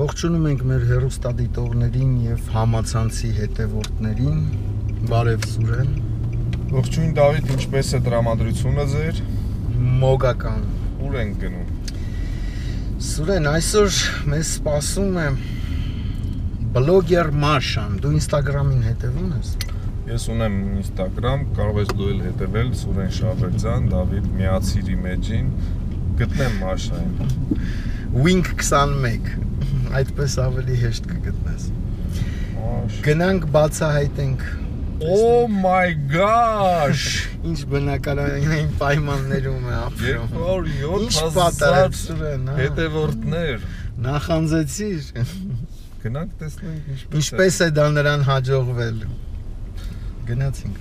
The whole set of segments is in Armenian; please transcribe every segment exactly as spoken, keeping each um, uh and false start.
Ողջունում ենք մեր հեռուստադիտողներին եւ համացանցի հետևորդներին։ Բարև Սուրեն։ Ողջույն Դավիթ, ինչպես է տրամադրությունը ձեր։ Մոգական։ Ուր ենք գնում։ Սուրեն, այսօր մեզ սպասում է բլոգեր Մաշան։ Դու Instagram-ին հետևում ես։ Ես ունեմ Instagram, կարող ես դու էլ հետևել Սուրեն Շավերձյան, Դավիթ միացիր իմեջին, գտնեմ Մաշային։ Wink twenty-one, այդպես ավելի հեշտ կգտնես։ Գնանք բացահայտենք։ Oh my gosh! Ինչ բնակարանային պայմաններում է ապրում։ երկու հազար հետևորդներ։ Նախանձեցիր։ Գնանք տեսնենք ինչպես է։ Ինչպես է դա նրան հաջողվել։ Գնացինք։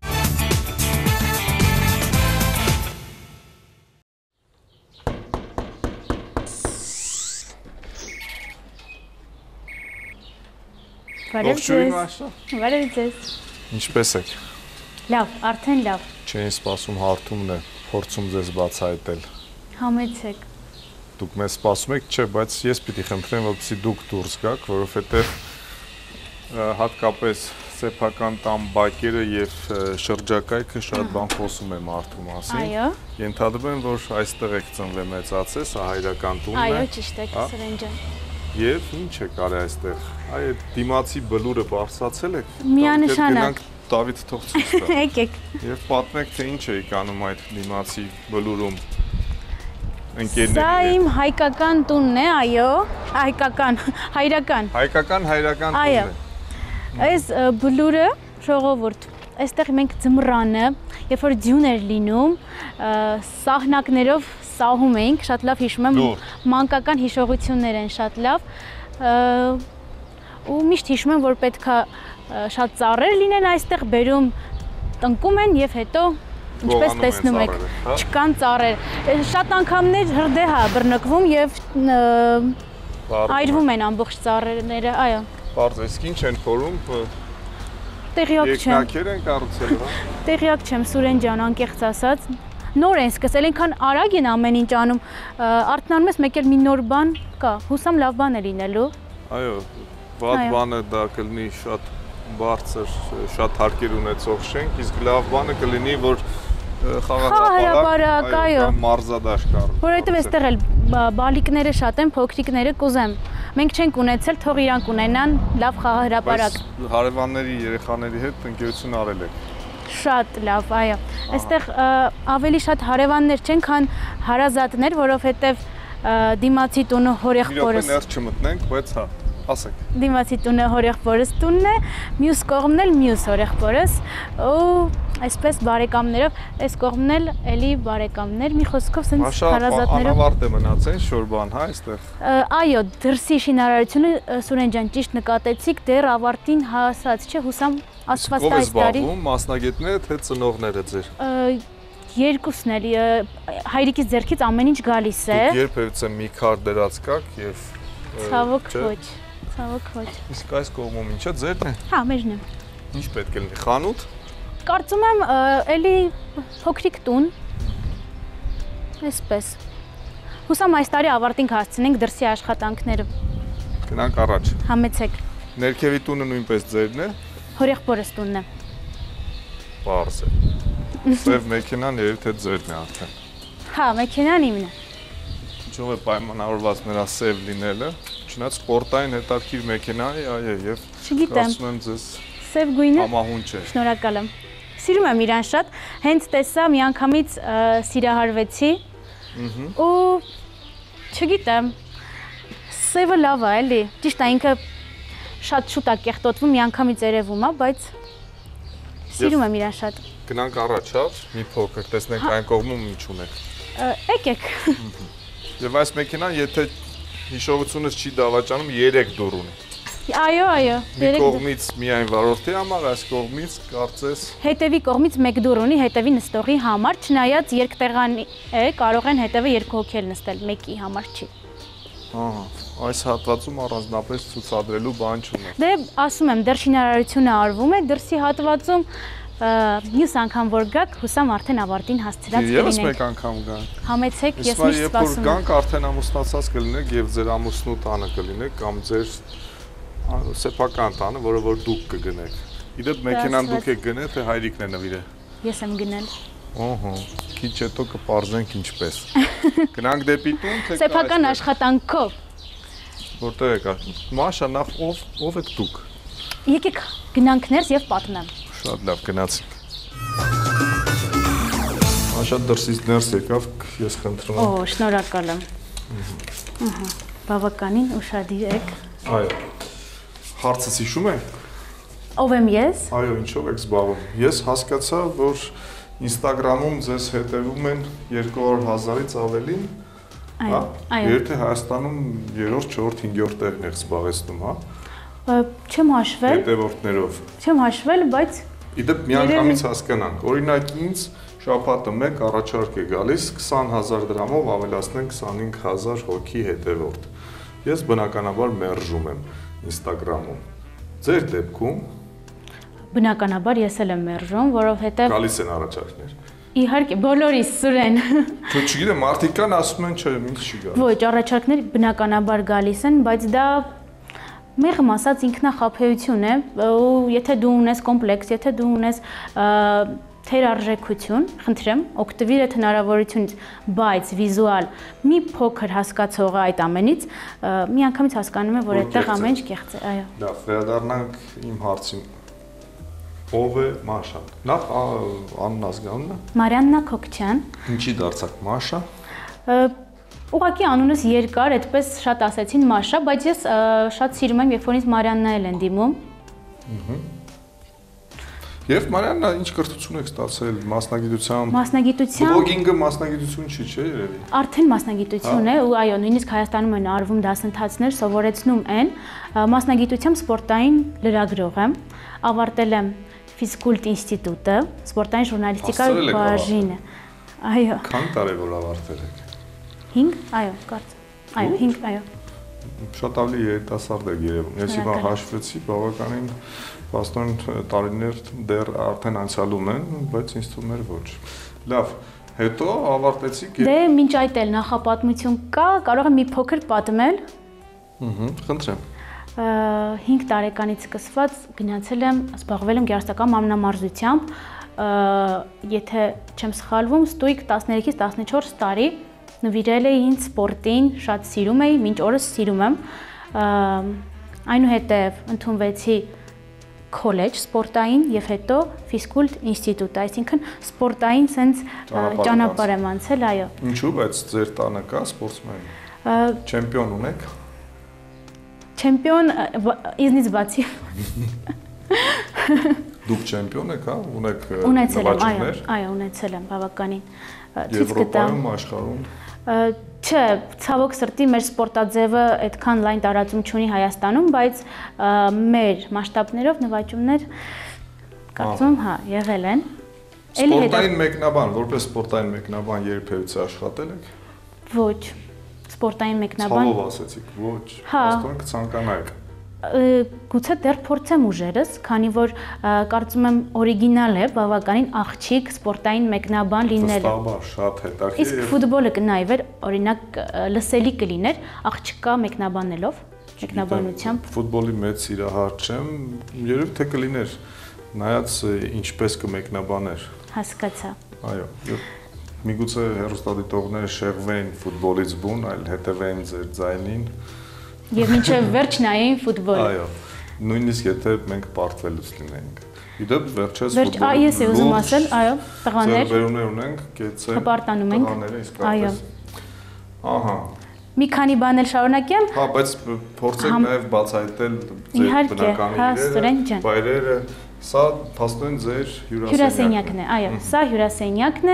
Ողջույն Մաշա։ Բարև ձեզ։ Ինչպես եք։ Լավ, արդեն լավ։ Chein Spasum հարթումն է, փորձում ձեզ բացահայտել։ Համեցեք։ Դուք մեզ սպասում եք, չէ, բայց ես պիտի խնդրեմ, որպեսզի դուք դուրս գաք, որովհետև հատկապես սեփական տան բակերը եւ շրջակայքը շատ բան խոսում է մարդու մասին։ Այո։ Ենթադրում եմ, որ այստեղ եք ծնվել մեծացել, սա հայրական տունն է։ Այո, ճիշտ եք, Սուրեն ջան։ Եվ ինչ է կարի այստեղ։ Այ այդ դիմացի բլուրը բարձրացել եք։ Միանշանակ։ Գնանք Դավիթ թող ցույց տա։ Եկեք։ Եվ պատմեք, թե ինչ էիք անում այդ դիմացի բլուրում։ Սա իմ հայկական տունն է, այո, հայկական, հայրական։ Հայկական, հայրական տունն է։ Այս բլուրը, ժողովուրդ, այստեղ մենք ձմռանը, երբ որ ձյուն էր լինում, սահնակներով սահում էինք, շատ լավ հիշում եմ, մանկական հիշողություններ են շատ լավ, ու միշտ հիշում եմ, որ պետք է շատ ծառեր լինեն այստեղ, բերում տնկում են և հետո ինչպես տեսնում եք, չկան ծառեր, շատ անգամներ հրդեհ է բռնկվում և այրվում են ամբողջ ծառերները, այո։ Պարզ, իսկ ինչ են փորում, տեղյակ չեմ։ Երկնակեր են կառուցել, հա։ Տեղյակ չեմ, Սուրեն ջան, անկեղծ ասած, նոր են սկսել, այնքան արագ են ամեն ինչ անում, արթնանում ես մեկ էլ մի նոր բան կա, հուսամ լավ բան է լինելու։ Այո, վատ բանը դա կլինի շատ բարձր, շատ հարկեր ունեցող շենք, իսկ լավ բանը կլինի, որ խաղահրապարակ, այո, մարզադաշտ կառուցել։ Որովհետև այստեղ էլ բալիկները շատ են, փոքրիկները կուզեմ։ Մենք չենք ունեցել, թող իրանք ունենան լավ խաղահրապարակ։ Բայց հարևանների, երեխաների հետ ընկերություն արել եք։ Շատ լավ, այո։ Այստեղ ավելի շատ հարևաններ չեն, քան հարազատներ, որովհետև դիմացի տունը հորեղբորս։ Իրոք ներս չմտնենք, բայց հա, ասեք։ Դիմացի տունը հորեղբորս տունն է, մյուս կողմն էլ մյուս հորեղբորս, ու այսպես բարեկամներով, այս կողմն էլ էլի բարեկամներ, մի խոսքով սենց հարազատներով։ Անավարտ է մնացել շոր բան, հա, այստեղ։ Այո, դրսի շինարարությունը, Սուրեն ջան, ճիշտ նկատեցիք, դեռ ավարտին հասած չէ, հուսամ աստվածտա այս տարի։ Ով է զբաղվում, մասնագետները, թե ծնողները ձեր։ Երկուսն էլ, հայրիկից ձեռքից ամեն ինչ գալիս է։ Դուք երբևիցե մի քար դրած կաք և… Ցավոք ոչ, ցավոք ոչ։ Իսկ այս կողմում ինչը ձերն է։ Հա, մերն է։ Ինչ պետք է լինի, խանութ։ Կարծում եմ էլի փոքրիկ տուն, այսպես, հուսամ այս տարի ավարտին կհասցնենք դրսի աշխատանքները։ Գնանք առաջ։ Համեցեք։ Ներքևի տունը նույնպես ձերն է։ Հորեղբորս տունն է։ Պարզ է։ Սև մեքենան երևի թե ձերն է արդեն։ Հա, մեքենան իմն է։ Ինչով է պայմանավորված նրա սև լինելը, չնայած սպորտային հետաքրքիր մեքենա է, այո, եւ կարծում եմ ձեզ սև գույնը համահունչ է։ Շնորհակալ եմ։ Սիրում եմ իրան շատ, հենց տեսա միանգամից սիրահարվեցի ու չգիտեմ, սևը լավ է, էլի, ճիշտ է, ինքը շատ շուտ է կեղտոտվում, միանգամից երևում է, բայց սիրում եմ իրան շատ։ Գնանք առաջ, հա, մի փոքր, տեսնենք այն կողմում ինչ ունեք։ Եկեք։ Եվ այս մեքենան, եթե հիշողությունս չի դավաճանում, երեք դուռ ունի։ Այո, այո։ Մի կողմից միայն վարորդի համար, այս կողմից կարծես… Հետևի կողմից մեկ դուռ ունի, հետևի նստողի համար, չնայած երկտեղանի է, կարող են հետևը երկու հոգի էլ նստել, մեկի համար չի։ Ահա, այս հատվածում առանձնապես ցուցադրելու բան չունի։ Դե ասում եմ, դեռ շինարարությունը արվում է, դրսի հատվածում մյուս անգամ որ գաք, հուսամ արդեն ավարտին հասցրած կլինենք։ Եվս մեկ անգամ գանք։ Համեցեք, ես միշտ սպասում եմ։ Գանք արդեն ամուսնացած կլինեք եւ ձեր ամուսնու տանը կլինեք կամ ձեր սեփական տանը, որը որ դուք կգնեք։ Իդեպ մեքենան դուք եք գնել, թե հայրիկն է նվիրել։ Ես եմ գնել։ Ահա, քիչ հետո կպարզենք ինչպես։ Գնանք դեպի տուն, թե սեփական աշխատանքով։ Որտե՞ղ եք։ Մաշա, նախ ով ով եք դուք։ Եկեք գնանք ներս եւ պատմեմ։ Շատ լավ, գնացինք։ Մաշա դրսից ներս եկավ, ես խնդրում եմ։ Օ, շնորհակալ եմ։ Ահա, բավականին ուշադիր եք։ Այո։ Հարցը հիշում եք։ Ով եմ ես։ Այո, ինչով եք զբաղվում։ Ես հասկացա, որ Instagram-ում ձեզ հետևում են երկու հարյուր հազարից ավելին։ Այո, այո։ Եթե Հայաստանում երրորդ, չորրորդ, հինգերորդ տեղն եք զբաղեցնում, հա։ Չեմ հաշվել։ Հետևորդներով։ Չեմ հաշվել, բայց Իդեպ միանգամից հասկանանք։ Օրինակ ինձ շաբաթը մեկ առաջարկ է գալիս քսան հազար դրամով ավելացնենք քսանհինգ հազար հոգի հետևորդ։ Ես բնականաբար մերժում եմ Instagram-ում։ Ձեր դեպքում բնականաբար ես էլ եմ մերժում, որովհետև գալիս են առաջարկներ։ Իհարկե, բոլորիս սուրեն։ Թե չգիտեմ, մարդիկ կան ասում են, չէ, ինձ չի գալիս։ Ոչ, առաջարկներ բնականաբար գալիս են, բայց դա մեղմ ասած ինքնախապեյություն է, ու եթե դու ունես կոմպլեքս, եթե դու ունես թերարժեքություն, խնդրեմ, օգտվիր այդ հնարավորությունից, բայց վիզուալ մի փոքր հասկացող այդ ամենից, միանգամից հասկանում եմ, որ այդտեղ ամեն ինչ կեղծ է, այո։ Լավ, վերադառնանք իմ հարցին։ Ով է Մաշան։ Նախ անուն ազգանունը։ Մարիաննա Քոկչյան։ Ինչի դարձաք Մաշա։ Ուղղակի անունս երկար, այդպես շատ ասեցին Մաշա, բայց ես շատ սիրում եմ, երբ որ ինձ Մարիաննա էլ են դիմում։ Եվ Մարիաննա, ինչ կրթություն եք ստացել մասնագիտությամբ։ Մասնագիտությամբ։ Բլոգինգը մասնագիտություն չի, չէ՞ երևի։ Արդեն մասնագիտություն է, ու այո, նույնիսկ Հայաստանում են արվում դասընթացներ, սովորեցնում են։ Մասնագիտությամբ սպորտային լրագրող եմ, ավարտել եմ ֆիզկուլտ ինստիտուտը, սպորտային ժուրնալիստիկա բաժինը։ Այո։ Քանի տարի որ ավարտել եք։ հինգ, այո, կարծեմ։ Այո, հինգ, այո։ Շատ ավելի երիտասարդ եք երևում։ Ես հիմա հաշվեցի, բավականին պաստորեն տարիներ դեռ արդեն անցյալում են, բայց ինձ թվում էր ոչ։ Լավ, հետո ավարտեցիք։ Դե մինչ այդ էլ նախապատմություն կա, կարող եմ մի փոքր պատմել։ Ահա, խնդրեմ։ հինգ տարեկանից սկսված գնացել եմ, զբաղվել եմ գեղարվեստական մարմնամարզությամբ, եթե չեմ սխալվում, ստույգ տասներեքից տասնչորս տարի նվիրել էի ինձ սպորտին, շատ սիրում էի, մինչ օրս սիրում եմ, այնուհետև ընդունվեցի քոլեջ սպորտային եւ հետո ֆիզկուլտ ինստիտուտ, այսինքն սպորտային սենց ճանապարհ եմ անցել, այո։ Ինչու, բայց ձեր տանը կա սպորտսմեն։ Չեմպիոն ունեք։ Չեմպիոն իզնից բացի։ Դուք չեմպիոն եք, հա, ունեք նվաճումներ։ Այո, ունեցել եմ բավականին։ Եվրոպայում, աշխարհում։ Չէ, ցավոք սրտի մեր սպորտաձևը այդքան լայն տարածում չունի Հայաստանում, բայց մեր մասշտաբներով նվաճումներ կարծում եմ, հա, եղել են։ Սպորտային մեկնաբան, որպես սպորտային մեկնաբան երբևիցե աշխատել եք։ Ոչ, սպորտային մեկնաբան։ Ցավով ասեցիք, ոչ, աստորեն կցանկանայիք։ Գուցե դեռ փորձեմ ուժերս, քանի որ կարծում եմ օրիգինալ է, բավականին աղջիկ սպորտային մեկնաբան լինելը։ Վստահաբար, շատ հետաքրքիր։ Իսկ ֆուտբոլը կնայվեր, օրինակ լսելի կլիներ աղջկա մեկնաբանելով, մեկնաբանությամբ։ Ֆուտբոլի մեծ սիրահար չեմ, երևի թե կլիներ, նայած ինչպես կմեկնաբաներ։ Հասկացա։ Այո, միգուցե հեռուստադիտողները շեղվեն ֆուտբոլից բուն, այլ հետևեն ձեր ձայնին։ Եվ մինչև վերջ նայեին ֆուտբոլը։ Այո, նույնիսկ եթե մենք պարտվելուց լինենք։ Իդեպ վերջես ֆուտբոլը։ Վերջ, այ ես եմ ուզում ասել, այո, տղաներ։ Ձեռբերումներ ունենք, կեցեք։ Հպարտանում ենք։ Տղաները իսկապես։ Ահա։ Մի քանի բան էլ շարունակեմ։ Հա, բայց փորձեք նաև բացահայտել ձեր բնական վայրերը։ Սա փաստորեն ձեր հյուրասենյակն է, այո, սա հյուրասենյակն է։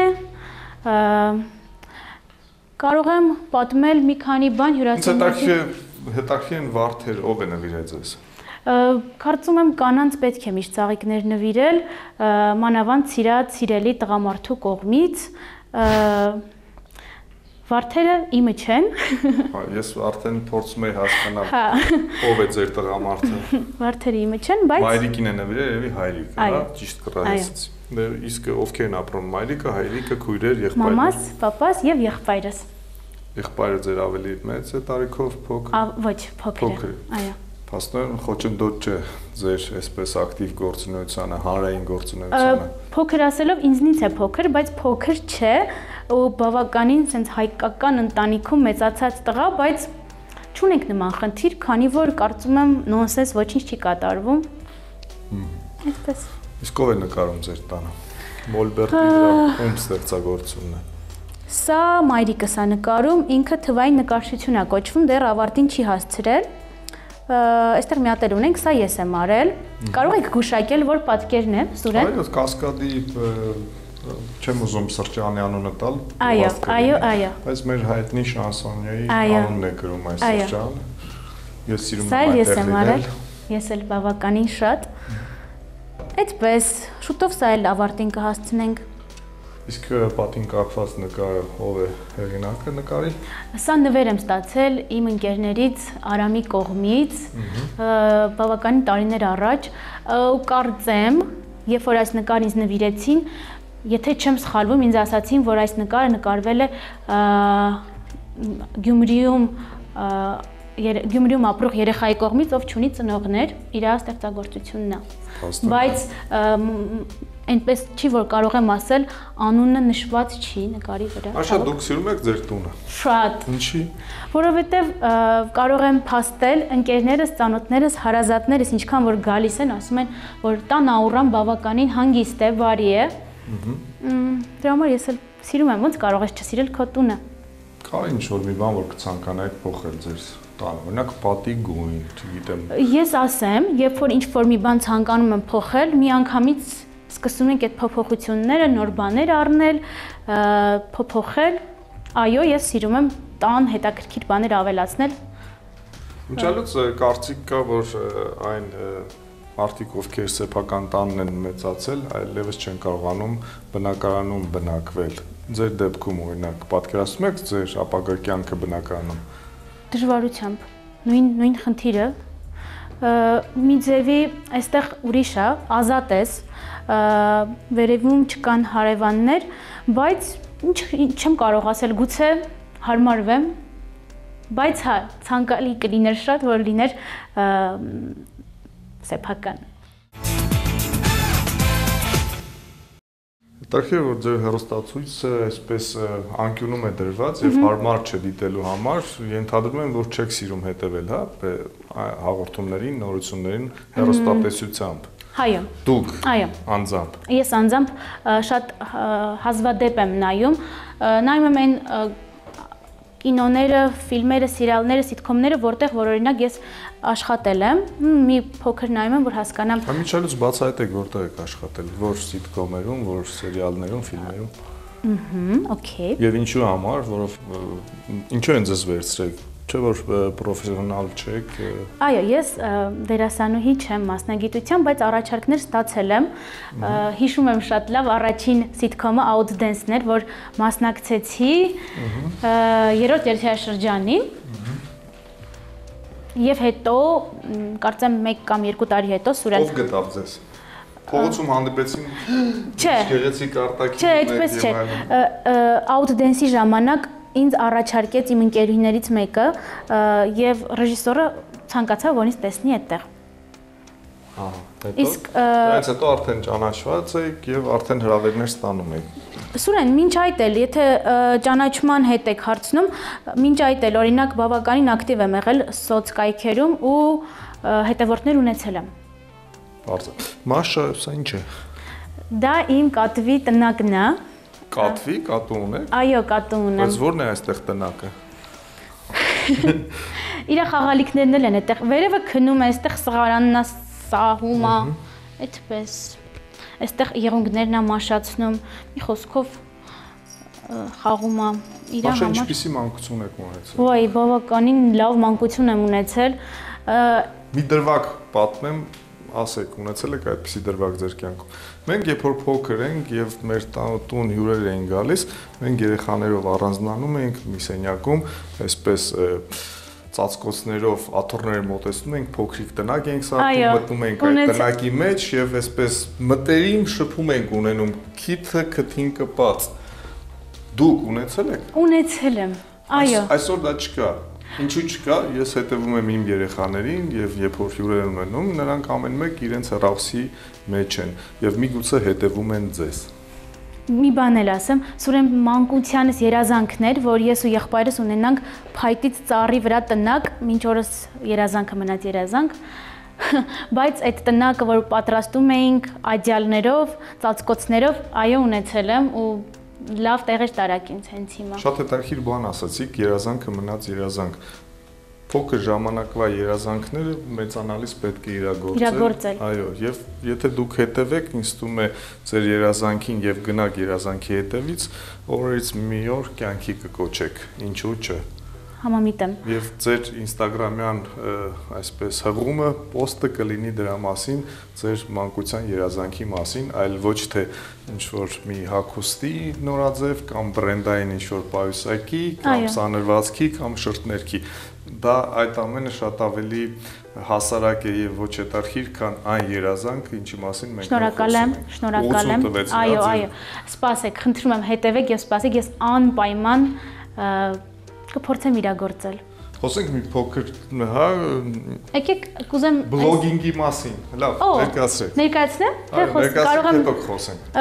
Կարող եմ պատմել մի քանի բան հյուրասենյակի։ Հետաքրքիր են վարդեր, ով է նվիրել ձեզ։ Կարծում եմ կանանց պետք է միշտ ծաղիկներ նվիրել, մանավանդ սիրած, սիրելի տղամարդու կողմից։ Վարդերը իմը չեն։ Ես արդեն փորձում եի հասկանալ ով է ձեր տղամարդը։ Վարդերը իմը չեն, բայց Մայրիկին է նվիրել, երևի հայրիկը, հա, ճիշտ կռահեցի։ Իսկ ովքեր են ապրում, մայրիկը, հայրիկը, քույրեր, եղբայրներ։ Մամաս, պապաս եւ եղբայրս։ Եղբայրը ձեր ավելի մեծ է տարիքով, փոքր։ Ոչ, փոքր է։ Այո։ Փաստորեն խոչընդոտ չէ ձեր այսպես ակտիվ գործունեությանը, հանրային գործունեությանը։ Փոքր ասելով ինձնից է փոքր, բայց փոքր չէ, ու բավականին sense հայկական ընտանիքում մեծացած տղա, բայց չունենք նման խնդիր, քանի որ կարծում եմ նոնսենս ոչինչ չի կատարվում։ Այդպես։ Իսկ ով է նկարում ձեր տանը։ Մոլբերտի վրա ում ստեղծագործությունն է։ Սա մայրիկս է նկարում, ինքը թվային նկարչություն է կոչվում, դեռ ավարտին չի հասցրել։ Այստեղ մի հատ էլ ունենք, սա ես եմ արել։ Կարող եք գուշակել, որ պատկերն է, Սուրեն։ Այո, Կասկադի չեմ ուզում սրճարանի անունը տալ։ Այո, այո, այո։ Բայց մեր հայտնի շանսոնյայի անունն է գրում այս սրճարանը։ Ես սիրում եմ այդտեղ լինել։ Սա ես եմ արել։ Ես էլ բավականին շատ։ Այդպես, շուտով սա էլ ավարտին կհասցնենք։ Իսկ պատին կախված նկարը ով է հեղինակը նկարի։ Սա նվեր եմ ստացել իմ ընկերներից Արամի կողմից, բավականին տարիներ առաջ, ու կարծեմ, երբ որ այս նկարը ինձ նվիրեցին, եթե չեմ սխալվում, ինձ ասացին, որ այս նկարը նկարվել է Գյումրիում Գյումրիում ապրող երեխայի կողմից, ով չունի ծնողներ, իր ստեղծագործությունն է։ Բայց այնպես չի, որ կարող եմ ասել, անունը նշված չի նկարի վրա։ Աշա դուք սիրում եք ձեր տունը։ Շատ։ Ինչի։ Որովհետև կարող եմ փաստել ընկերներս, ծանոթներս, հարազատներս, ինչքան որ գալիս են, ասում են, որ տան աուրան բավականին հանգիստ է, բարի է։ Դրա համար ես էլ սիրում եմ, ոնց կարող ես չսիրել քո տունը։ Կա ինչ-որ մի բան, որ կցանկանայիք փոխել ձեր տանը, օրինակ պատի գույն, չգիտեմ։ Ես ասեմ, երբ որ ինչ-որ մի բան ցանկանում եմ փոխել, միանգամից սկսում ենք այդ փոփոխությունները, նոր բաներ առնել, փոփոխել։ Այո, ես սիրում եմ տան հետաքրքիր բաներ ավելացնել։ Ինչալուց կարծիք կա, որ այն մարդիկ, ովքեր սեփական տանն են մեծացել, այլևս չեն կարողանում բնակարանում բնակվել։ Ձեր դեպքում օրինակ պատկերացնում եք ձեր ապագա կյանքը բնակարանում։ Դժվարությամբ, նույն նույն խնդիրը մի ձևի այստեղ ուրիշ է, ազատ ես, վերևում չկան հարևաններ, բայց ինչ չեմ կարող ասել, գուցե հարմարվեմ, բայց հա ցանկալի կլիներ շատ, որ լիներ սեփական։ Հետաքրքիր որ ձեր հեռուստացույցը այսպես անկյունում է դրված եւ հարմար չէ դիտելու համար, ենթադրում եմ, որ չեք սիրում հետեւել, հա, հաղորդումներին, նորություններին հեռուստատեսությամբ։ Այո։ Դուք։ Այո։ Անձամբ։ Ես անձամբ շատ հազվադեպ եմ նայում, նայում եմ այն կինոները, ֆիլմերը, սերիալները, սիթքոմները, որտեղ որ օրինակ ես աշխատել եմ, մի փոքր նայում եմ, որ հասկանամ։ Համիջալուց բացահայտեք որտեղ եք աշխատել, որ սիթքոմերում, որ սերիալներում, ֆիլմերում։ Ըհը, օքեյ։ Եվ ինչու համար, որով ինչու են ձեզ վերցրել, չէ՞ որ պրոֆեսիոնալ չեք։ Այո, ես դերասանուհի չեմ մասնագիտությամբ, բայց առաջարկներ ստացել եմ։ Հիշում եմ շատ լավ առաջին սիթքոմը Outdance-ն էր, որ մասնակցեցի երրորդ երթաշրջանին։ Եվ հետո, կարծեմ մեկ կամ երկու տարի հետո Սուրեն։ Ով գտավ ձեզ։ Փողոցում հանդիպեցին։ Չէ։ Գեղեցիկ արտաքին։ Չէ, այդպես չէ։ Outdance-ի ժամանակ ինձ առաջարկեց իմ ընկերուհիներից մեկը եւ ռեժիսորը ցանկացավ որ ինձ տեսնի այդտեղ։ Ահա, հետո։ Իսկ դրանից հետո արդեն ճանաչված եք եւ արդեն հրավերներ ստանում եք։ Սուրեն, մինչ այդ էլ, եթե ճանաչման հետ եք հարցնում, մինչ այդ էլ օրինակ բավականին ակտիվ եմ եղել սոցկայքերում ու հետևորդներ ունեցել եմ։ Բարձր։ Մաշա, սա ինչ է։ Դա իմ կատվի տնակն է։ Կատվի, կատու ունեք։ Այո, կատու ունեմ։ Բայց ո՞րն է այստեղ տնակը։ Իր խաղալիքներն էլ են այդտեղ։ Վերևը քնում է, այստեղ սղարանն է, սահում է, այդպես։ Այստեղ եղունգներն է մաշացնում, մի խոսքով խաղում է իր համար։ Մաշա ինչպիսի մանկություն եք ունեցել։ Ոայ, բավականին լավ մանկություն եմ ունեցել։ Մի դրվագ պատմեմ, ասեք, ունեցել եք այդպիսի դրվագ ձեր կյանքում։ Մենք երբ որ փոքր ենք եւ մեր տուն հյուրեր էին գալիս, մենք երեխաներով առանձնանում էինք մի սենյակում, այսպես ծածկոցներով աթոռները մոտեցնում ենք, փոքրիկ տնակ ենք սարքում, մտնում ենք այդ տնակի մեջ եւ այսպես մտերիմ շփում ենք ունենում, քիթը քթին կպած։ Դուք ունեցել եք։ Ունեցել եմ։ Այո։ Այսօր դա չկա։ Ինչու չկա, ես հետևում եմ իմ երեխաներին եւ երբ որ հյուրեր են ունենում, նրանք ամեն մեկ իրենց հեռախոսի մեջ են եւ միգուցե հետևում են ձեզ։ Մի բան էլ ասեմ, Սուրեն մանկությանս երազանքներ, որ ես ու եղբայրս ունենանք փայտից ծառի վրա տնակ, մինչ օրս երազանքը մնաց երազանք, բայց այդ տնակը, որ պատրաստում էինք աջալներով, ծածկոցներով, այո, ունեցել եմ ու լավ տեղեր տարակ ինձ հենց հիմա։ Շատ հետաքրքիր բան ասացիք, երազանքը մնաց երազանք։ Փոքր ժամանակվա երազանքները մեծանալիս պետք է իրագործել։ Իրագործել։ Այո, եւ եթե դուք հետևեք, ինձ թվում է ձեր երազանքին եւ գնաք երազանքի հետևից, օրերից մի օր կյանքի կկոչեք, ինչու՞ չէ։ Համամիտ եմ։ Եվ ձեր ինստագրամյան այսպես հղումը, պոստը կլինի դրա մասին, ձեր մանկության երազանքի մասին, այլ ոչ թե ինչ-որ մի հագուստի նորաձև կամ բրենդային ինչ-որ պայուսակի կամ սանրվածքի կամ շրթներքի։ Դա այդ ամենը շատ ավելի հասարակ է եւ ոչ հետարքիր, քան այն երազանքը, ինչի մասին մենք Շնորհակալ եմ, շնորհակալ եմ։ Այո, այո։ Սպասեք, խնդրում եմ, հետևեք եւ սպասեք, ես անպայման կփորձեմ իրագործել։ Խոսենք մի փոքր, հա, եկեք կուզեմ բլոգինգի մասին։ Լավ, ներկայացրեք։ Ներկայացնեմ, թե կարող եմ հետո խոսենք։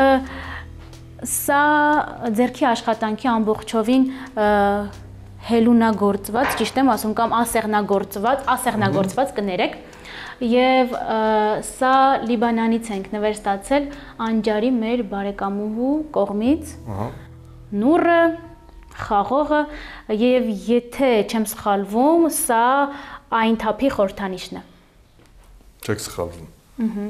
Սա ձեռքի աշխատանքի ամբողջովին հելունագործված, ճիշտ եմ ասում, կամ ասեղնագործված, ասեղնագործված կներեք, եւ սա Լիբանանից ենք նվեր ստացել անջարի մեր բարեկամուհու կողմից։ Ահա։ Նուրը, խաղողը եւ եթե չեմ սխալվում, սա այն թափի խորհրդանիշն է։ Չեք սխալվում։ Ահա։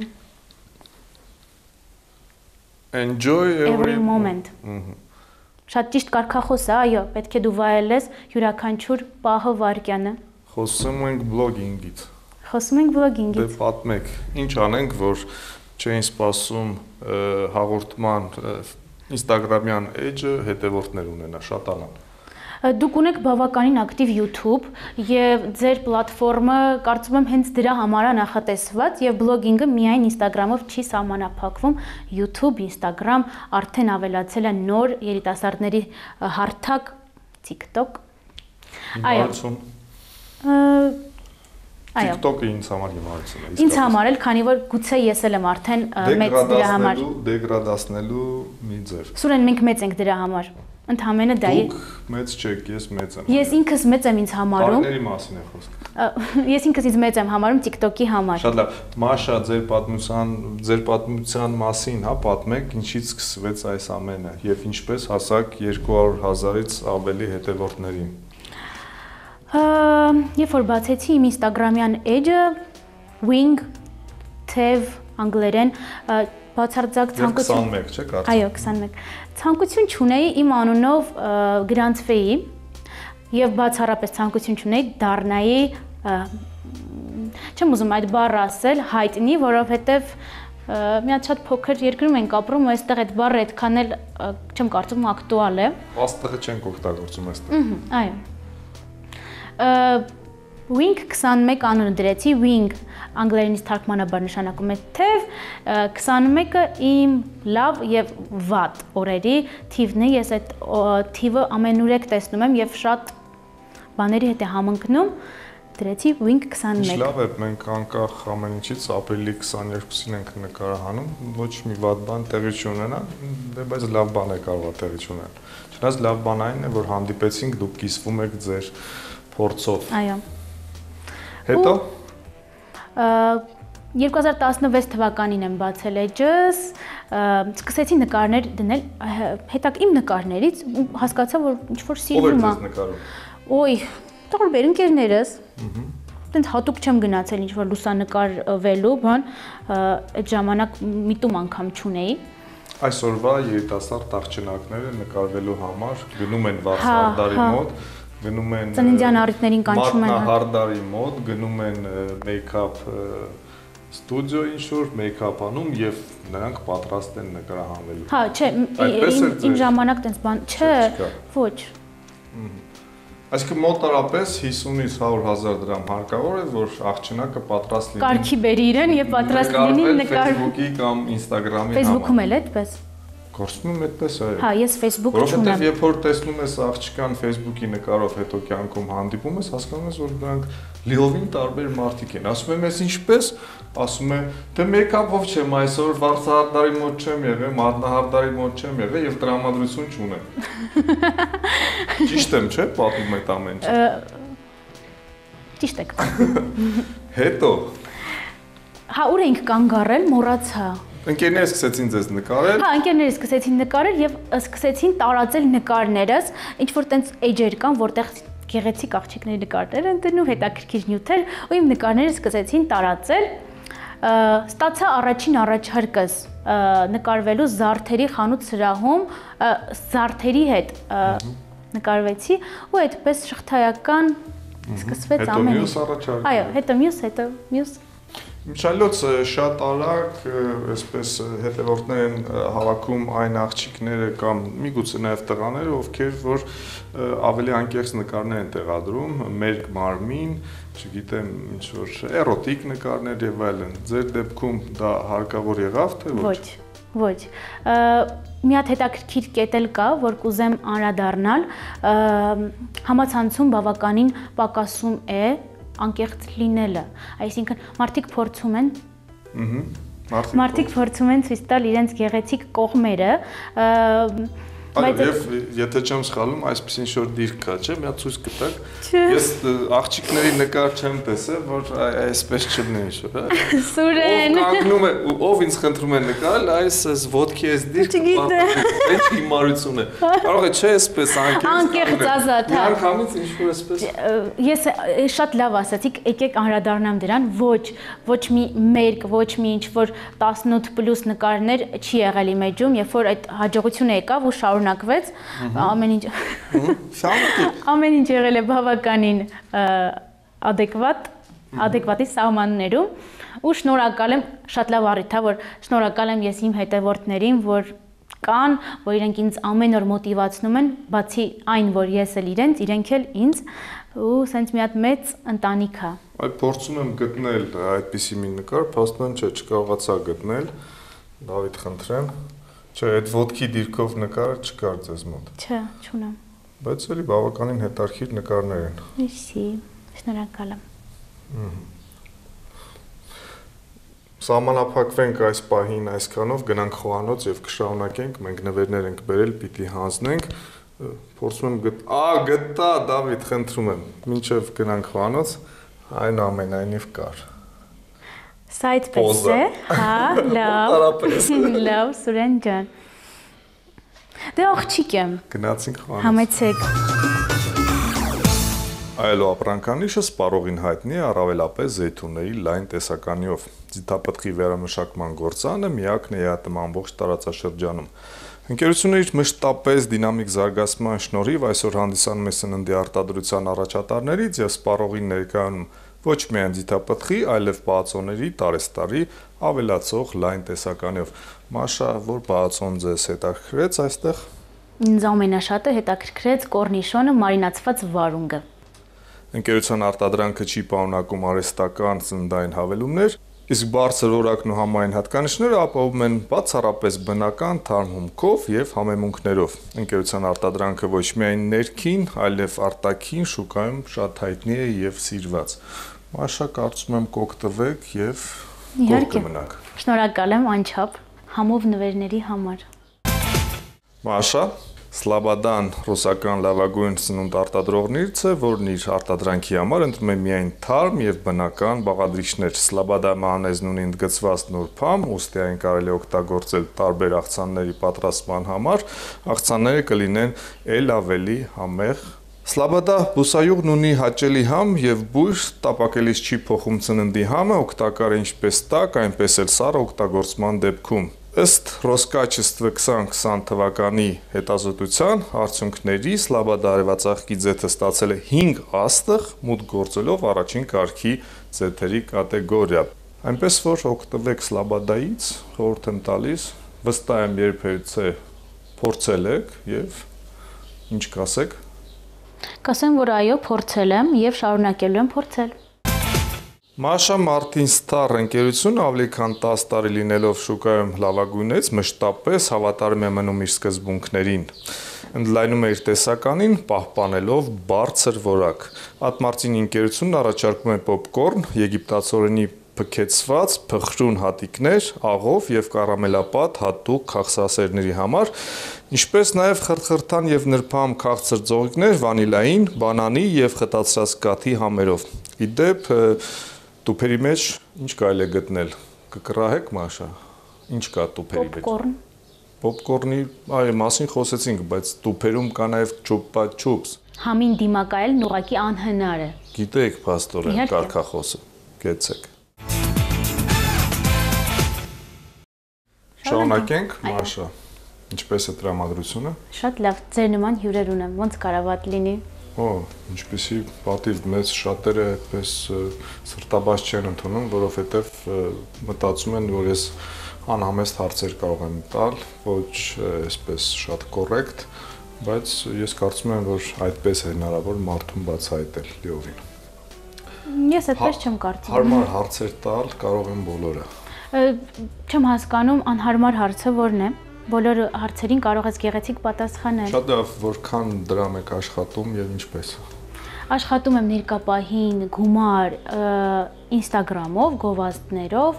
Enjoy every, every moment։ Ահա։ Շատ ճիշտ կարգախոս է, այո, պետք է դու վայելես յուրաքանչյուր պահը վայրկյանը։ Խոսում ենք բլոգինգից։ Խոսում ենք բլոգինգից։ Դե պատմեք, ինչ անենք, որ Chein Spasum հաղորդման ինստագրամյան էջը հետևորդներ ունենա, շատանան։ Դուք ունեք բավականին ակտիվ YouTube եւ ձեր պլատֆորմը կարծում եմ հենց դրա համար է նախատեսված եւ բլոգինգը միայն Instagram-ով չի սահմանափակվում, YouTube, Instagram արդեն ավելացել է նոր երիտասարդների հարթակ TikTok։ Այո։ Այո։ TikTok-ը ինձ համար հիմարություն է։ Ինձ համար էլ, քանի որ գուցե ես էլ եմ արդեն մեծ դրա համար։ Դեգրադացնելու մի ձև։ Սուրեն մենք մեծ ենք դրա համար։ Ընդհանրապես դա է։ Դուք մեծ չեք, ես մեծ եմ։ Ես ինքս մեծ եմ ինձ համարում։ Տարիների մասին է խոսքը։ Ես ինքս ինձ մեծ եմ համարում TikTok-ի համար։ Շատ լավ։ Մաշա, ձեր պատմության, ձեր պատմության մասին, հա, պատմեք, ինչից սկսվեց այս ամենը եւ ինչպես հասակ երկու հարյուր հազարից ավելի հետևորդներին։ Երբ որ բացեցի իմ Instagram-յան էջը, wing, թև, անգլերեն, բացարձակ ցանկություն։ քսանմեկ, չէ՞ կարծեմ։ Այո, քսանմեկ։ Ցանկություն չունեի իմ անունով գրանցվեի եւ բացառապես ցանկություն չունեի դառնայի, չեմ ուզում այդ բառը ասել, հայտնի, որովհետեւ մի հատ շատ փոքր երկրում ենք ապրում, ու այստեղ այդ բառը այդքան էլ չեմ կարծում ակտուալ է։ Աստղը չենք օգտագործում այստեղ։ Այո։ Wing քսանմեկ անունը դրեցի, wing անգլերենից թարգմանաբար նշանակում է թև, քսանմեկը իմ լավ եւ վատ օրերի թիվն է, ես այդ թիվը ամենուրեք տեսնում եմ եւ շատ բաների հետ է համընկնում, դրեցի wing քսանմեկ։ Լավ է, մենք անկախ ամեն ինչից ապրիլի քսաներկուսին ենք նկարահանում, ոչ մի վատ բան տեղի չունենա, դե բայց լավ բան է կարող է տեղի չունենալ։ Չնայած լավ բան այն է, որ հանդիպեցինք, դուք կիսվում եք ձեր փորձով։ Այո։ Հետո երկու հազար տասնվեց թվականին եմ բացել էջս, սկսեցի նկարներ դնել, հետակ իմ նկարներից հասկացա, որ ինչ-որ սիրվում է։ Ո՞վ է ձեզ նկարում։ Ոյ, տարբեր ընկերներս։ Տենց հատուկ չեմ գնացել ինչ-որ լուսանկարվելու, բան, այդ ժամանակ միտում անգամ չունեի։ Այսօրվա երիտասարդ աղջնակները նկարվելու համար գնում են վարսարդարի մոտ, գնում են ծննդյան առիթներին կանչում են մատնահարդարի մոտ, գնում են մեյքափ ստուդիո ինչ-որ մեյքափ անում եւ նրանք պատրաստ են նկարահանվելու։ Հա, չէ, իմ ժամանակ տենց բան, չէ, ոչ։ Այսինքն մոտարապես հիսունից հարյուր հազար դրամ հարկավոր է, որ աղջնակը պատրաստ լինի։ Կարգի բերի իրեն եւ պատրաստ լինի նկար Facebook-ի կամ Instagram-ի համար։ Facebook-ում էլ այդպես։ Գործում եմ այդպես, այո։ Հա, ես Facebook չունեմ։ Որովհետեւ երբ որ տեսնում ես աղջկան Facebook-ի նկարով հետո կյանքում հանդիպում ես, հասկանում ես, որ նրանք լիովին տարբեր մարդիկ են։ Ասում եմ, ես ինչպես, ասում է, դե մեյքափով չեմ այսօր, վարսահարդարի մոտ չեմ եղել, մատնահարդարի մոտ չեմ եղել եւ տրամադրություն չունեմ։ Ճիշտ եմ, չէ՞, պատմում այդ ամեն ինչը։ Ճիշտ եք։ Հետո Հա, ուր ենք կանգ առել, մոռացա։ Ընկերները սկսեցին ձեզ նկարել։ Հա, ընկերները սկսեցին նկարել եւ սկսեցին տարածել նկարներս, ինչ որ տենց էջեր կան, որտեղ գեղեցիկ աղջիկների նկարներ են դնում, հետաքրքիր նյութեր, ու իմ նկարները սկսեցին տարածել։ Ստացա առաջին առաջարկս նկարվելու Զարդերի խանութ սրահում, Զարդերի հետ նկարվեցի, ու այդպես շղթայական սկսվեց ամեն ինչ։ Այո, հետո մյուս, հետո մյուս։ Միշալոց շատ արագ, այսպես հետևորդներ են հավաքում այն աղջիկները կամ միգուցե նաև տղաները, ովքեր որ ավելի անկեղծ նկարներ են տեղադրում, մերկ մարմին, չգիտեմ, ինչ որ էրոտիկ նկարներ եւ այլն։ Ձեր դեպքում դա հարկավոր եղավ թե ոչ։ Ոչ, ոչ։ Մի հատ հետաքրքիր կետ էլ կա, որ կուզեմ անդրադառնալ, համացանցում բավականին պակասում է անկեղծ լինելը, այսինքն մարդիկ փորձում են մարդիկ փորձում են ցույց տալ իրենց գեղեցիկ կողմերը, Այո, եւ եթե չեմ սխալվում, այսպես ինչ որ դիրք կա, չէ՞, մի հատ ցույց կտակ։ Ես աղջիկների նկար չեմ տեսել, որ այսպես չլինի ինչ որ, հա։ Սուրեն։ Ով կանգնում է, ով ինձ խնդրում է նկարել, այս էս ոդքի էս դիրքը, ինչ հիմարություն է։ Կարող է չէ, այսպես անկեղծ։ Անկեղծ ազատ, հա։ Միանգամից ինչ որ այսպես։ Ես շատ լավ ասացիք, եկեք անդրադառնամ դրան, ոչ, ոչ մի մերկ, ոչ մի ինչ որ տասնութ պլյուս նկարներ չի եղել իմ էջում, երբ որ այդ հաջողությունը եկավ ու շարունակվեց, ամեն ինչ ամեն ինչ եղել է բավականին adekvat, adekvati սահմաններում ու շնորհակալ եմ, շատ լավ առիթ է, որ շնորհակալ եմ ես իմ հետևորդներին, որ կան, որ իրենք ինձ ամեն օր մոտիվացնում են, բացի այն, որ ես էլ իրենց, իրենք էլ ինձ ու սենց մի հատ մեծ ընտանիք է։ Այ փորձում եմ գտնել այդպիսի մի նկար, փաստորեն չէ, չկարողացա գտնել։ Դավիթ, խնդրեմ։ Չէ, այդ ոդքի դիրքով նկարը չկար ձեզ մոտ։ Չէ, չունեմ։ Բայց էլի բավականին հետաքրքիր նկարներ են։ Մերսի, շնորհակալ եմ։ Սահմանափակվենք այս պահին այսքանով, գնանք խոհանոց եւ կշարունակենք, մենք նվերներ ենք բերել, պիտի հանձնենք։ Փորձում եմ գտ... Ա, գտա, Դավիթ, խնդրում եմ, մինչև գնանք խոհանոց, այն ամենայնիվ կար։ Սա այդպես է, հա, լավ, լավ, Սուրեն ջան։ Դե աղջիկ եմ։ Գնացինք խոհանոց։ Համեցեք։ Այլո ապրանքանիշը սպառողին հայտնի է առավելապես զեյթունների լայն տեսականիով։ Ձիթապտղի վերամշակման գործանը միակն է ԵԱՏՄ ամբողջ տարածաշրջանում։ Ընկերությունը իր մշտապես դինամիկ զարգացման շնորհիվ այսօր հանդիսանում է սննդի արտադրության առաջատարներից եւ սպառողին ներկայանում ոչ միայն ձիթապտղի, այլև բաղացոների տարեստարի ավելացող լայն տեսականիով։ Մաշա, որ բաղացոն ձեզ հետաքրքրեց այստեղ։ Ինձ ամենաշատը հետաքրքրեց կորնիշոնը մարինացված վարունգը։ Ընկերության արտադրանքը չի պարունակում արհեստական սննդային հավելումներ, իսկ բարձր որակն ու համային հատկանիշները ապահովում են բացառապես բնական թարմ հումքով եւ համեմունքներով։ Ընկերության արտադրանքը ոչ միայն ներքին, այլև արտաքին շուկայում շատ հայտնի է եւ սիրված։ Մաշա, կարծում եմ կօգտվեք եւ կողք կմնաք։ Շնորհակալ եմ անչափ համով նվերների համար։ Մաշա Սլաբադան ռուսական լավագույն սնունդ արտադրողներից է, որն իր արտադրանքի համար ընտրում է միայն թարմ եւ բնական բաղադրիչներ։ Սլաբադա մանեզն ունի ընդգծված նուրբամ, ուստի այն կարելի է օգտագործել տարբեր աղցանների պատրաստման համար։ Աղցանները կլինեն ել ավելի համեղ։ Սլաբադա բուսայուղն ունի հաճելի համ եւ բույր, տապակելիս չի փոխում ծննդի համը, օգտակար է ինչպես տաք, այնպես էլ սառը օգտագործման դեպքում։ Ըստ Ռոսկաչեստվը քսան քսան թվականի հետազոտության արդյունքների Սլաբադա արևածաղկի ձեթը ստացել է հինգ աստղ, մուտք գործելով առաջին կարգի ձեթերի կատեգորիա։ Այնպես որ օգտվեք սլաբադայից, խորհուրդ եմ տալիս, վստահ եմ երբևիցե փորձել եք եւ ինչ կասեք։ Կասեմ, որ այո, փորձել եմ եւ շարունակելու եմ փորձել։ Մաշա Մարտին Star ընկերությունը ավելի քան տասը տարի լինելով շուկայում լավագույնից մշտապես հավատարիմ է մնում իր սկզբունքներին։ Ընդլայնում է իր տեսականին, պահպանելով բարձր որակ։ Ատմարտին ընկերությունն առաջարկում է պոպկորն, եգիպտացորենի փքեցված փխրուն հատիկներ, աղով եւ կարամելապատ հատուկ քաղցասերների համար, ինչպես նաեւ խրթխրթան եւ նրբամ քաղցր ձողիկներ վանիլային, բանանի եւ խտացրած կաթի համերով։ Իդեպ տուփերի մեջ ինչ կարելի է գտնել։ Կկռահեք, Մաշա։ Ինչ կա տուփերի մեջ։ Պոպկորն։ Պոպկորնի, այ մասին խոսեցինք, բայց տուփերում կա նաեւ չուպա չուպս։ Համին դիմակայելն ուղղակի անհնար է։ Գիտեք, փաստորեն, կարգախոսը։ Գեցեք։ Շարունակենք, Մաշա։ Ինչպես է տրամադրությունը։ Շատ լավ, ձեր նման հյուրեր ունեմ, ոնց կարող է լինի։ Օ, ինչպեսի պատիվ մեծ շատերը այդպես սրտաբաց չեն ընդունում, որովհետև մտածում են, որ ես անհամեստ հարցեր կարող եմ տալ, ոչ այսպես շատ կոռեկտ, բայց ես կարծում եմ, որ այդպես է հնարավոր մարդուն բացահայտել լիովին։ Ես այդպես չեմ կարծում։ Հարմար հարցեր տալ կարող են բոլորը։ Չեմ հասկանում անհարմար հարցը որն է։ Բոլոր հարցերին կարող ես գեղեցիկ պատասխանել։ Շատ լավ, որքան դրամ եք աշխատում եւ ինչպես։ Աշխատում եմ ներկապահին, գումար, Instagram-ով, գովազդներով,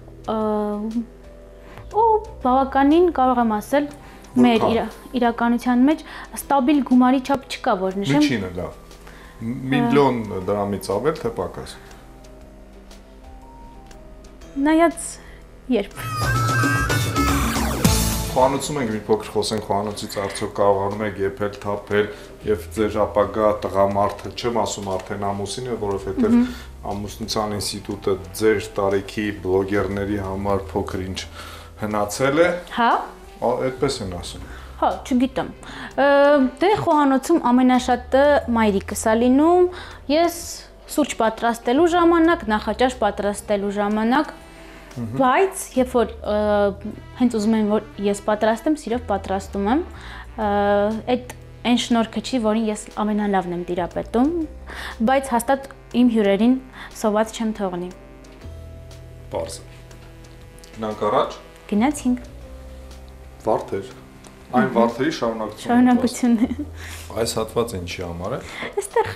ու բավականին կարող եմ ասել, մեր իրականության մեջ ստաբիլ գումարի չափ չկա, որ նշեմ։ Միջինը լավ։ Միլիոն դրամից ավել թե պակաս։ Նայած երբ։ Խոհանոցում ենք մի փոքր խոսենք խոհանոցից արդյոք կարողանում եք եփել, թափել եւ ձեր ապագա տղամարդը, չեմ ասում արդեն ամուսինը, որովհետեւ ամուսնության ինստիտուտը ձեր տարիքի բլոգերների համար փոքր-ինչ հնացել է։ Հա։ Այդպես են ասում։ Հա, չգիտեմ։ Դե խոհանոցում ամենաշատը մայրիկս է լինում, ես սուրճ պատրաստելու ժամանակ, նախաճաշ պատրաստելու ժամանակ, բայց երբ որ հենց ուզում եմ որ ես պատրաստեմ, սիրով պատրաստում եմ, այդ այն շնորհքը չի, որին ես ամենալավն եմ տիրապետում, բայց հաստատ իմ հյուրերին սոված չեմ թողնի։ Պարզ է։ Գնանք առաջ։ Գնացինք։ Վարդեր։ Այն վարդերի շարունակություն։ Շարունակությունն է։ Այս հատվածը ինչի համար է։ Այստեղ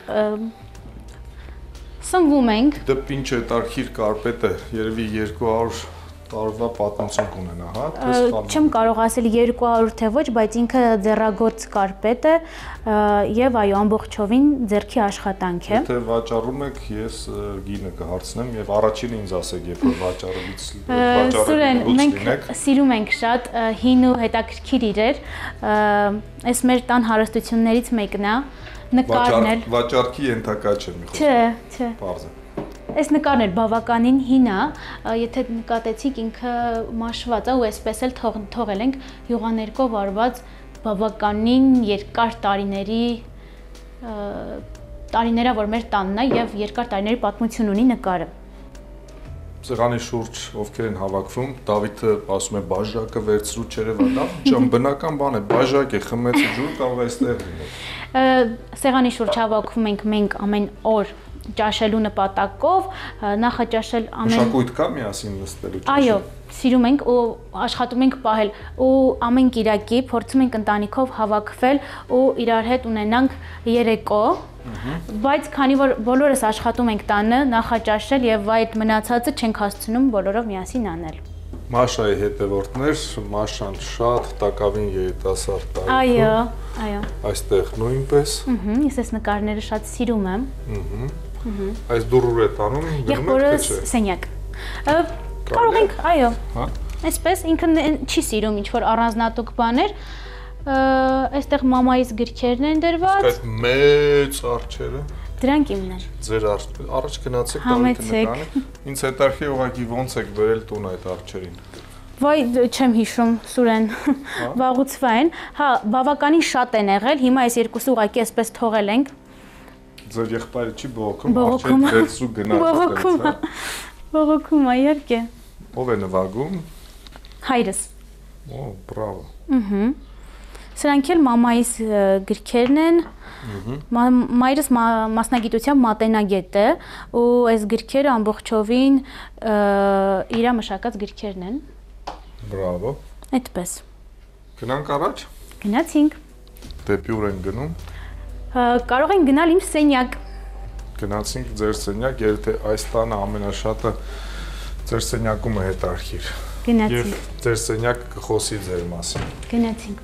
սնվում ենք։ Դե ինչ է տարքիր կարպետը, երևի երկու հարյուր տարվա պատմություն կունենա, հա, թե սխալ։ Չեմ կարող ասել երկու հարյուր թե ոչ, բայց ինքը ձեռագործ կարպետ է եւ այո, ամբողջովին ձեռքի աշխատանք է։ Եթե վաճառում եք, ես գինը կհարցնեմ եւ առաջինը ինձ ասեք, երբ որ վաճառելուց վաճառելուց լինեք։ Մենք սիրում ենք շատ հին ու հետաքրքիր իրեր, այս մեր տան հարստություններից մեկն է, նկարն էլ։ Վաճառքի ենթակա չէ մի խոսք։ Չէ, չէ։ Պարզ է։ Այս նկարն էլ բավականին հին է, եթե նկատեցիք ինքը մաշված է ու այսպես էլ թողել ենք յուղաներկով արված բավականին երկար տարիների տարիներա որ մեր տանն է եւ երկար տարիների պատմություն ունի նկարը։ Սեղանի շուրջ ովքեր են հավաքվում, Դավիթը ասում է բաժակը վերցրու չերևա, լավ, ջան, բնական բան է, բաժակ է, խմեցի ջուր կարող է այստեղ լինել։ Սեղանի շուրջ հավաքվում ենք մենք ամեն օր ճաշելու նպատակով, նախաճաշել ամեն Մշակույթ կա միասին նստելու ճաշել։ Այո, սիրում ենք ու աշխատում ենք պահել ու ամեն կիրակի փորձում ենք ընտանիքով հավաքվել ու իրար հետ ունենանք երեկո, բայց քանի որ բոլորս աշխատում ենք տանը, նախաճաշել եւ այդ մնացածը չենք հասցնում բոլորով միասին անել։ Մաշայի հետևորդներ, Մաշան շատ տակավին երիտասարդ տարիքում։ Այո, այո։ Այստեղ նույնպես։ Ահա, ես այս նկարները շատ սիրում եմ։ Ահա։ Այս դուրուր է տանում, գնում եք թե չէ։ Սենյակ։ Կարող ենք, այո։ Հա։ Այսպես ինքը չի սիրում ինչ որ առանձնատուկ բաներ։ Այստեղ մամայիս գրքերն են դրված։ Այդ մեծ արջերը։ Դրանք իմն են։ Ձեր առաջ գնացեք Դավիթը նկարանը։ Ինձ հետարքի ուղղակի ոնց եք բերել տուն այդ արջերին։ Վայ, չեմ հիշում, Սուրեն, վաղուցվա են։ Հա, բավականին շատ են եղել, հիմա այս երկուսը ուղղակի այսպես թողել ենք։ Ձեր եղբայրը չի բողոքում, արջերը վերցրու գնաց։ Բողոքում։ Բողոքում է, իհարկե։ Ով է նվագում։ Հայրս։ Օ, բրավո։ Ահա։ Սրանք էլ մամայիս գրքերն են։ Մայրս մասնագիտությամբ մատենագետ է ու այս գրքերը ամբողջովին իր մշակած գրքերն են։ Բրավո։ Այդպես։ Գնանք առաջ։ Գնացինք։ Դեպի ուր են գնում։ Կարող են գնալ իմ սենյակ։ Գնացինք ձեր սենյակ, եթե այս տանը ամենաշատը ձեր սենյակում է հետարքիր։ Գնացինք։ Եվ ձեր սենյակը կխոսի ձեր մասին։ Գնացինք։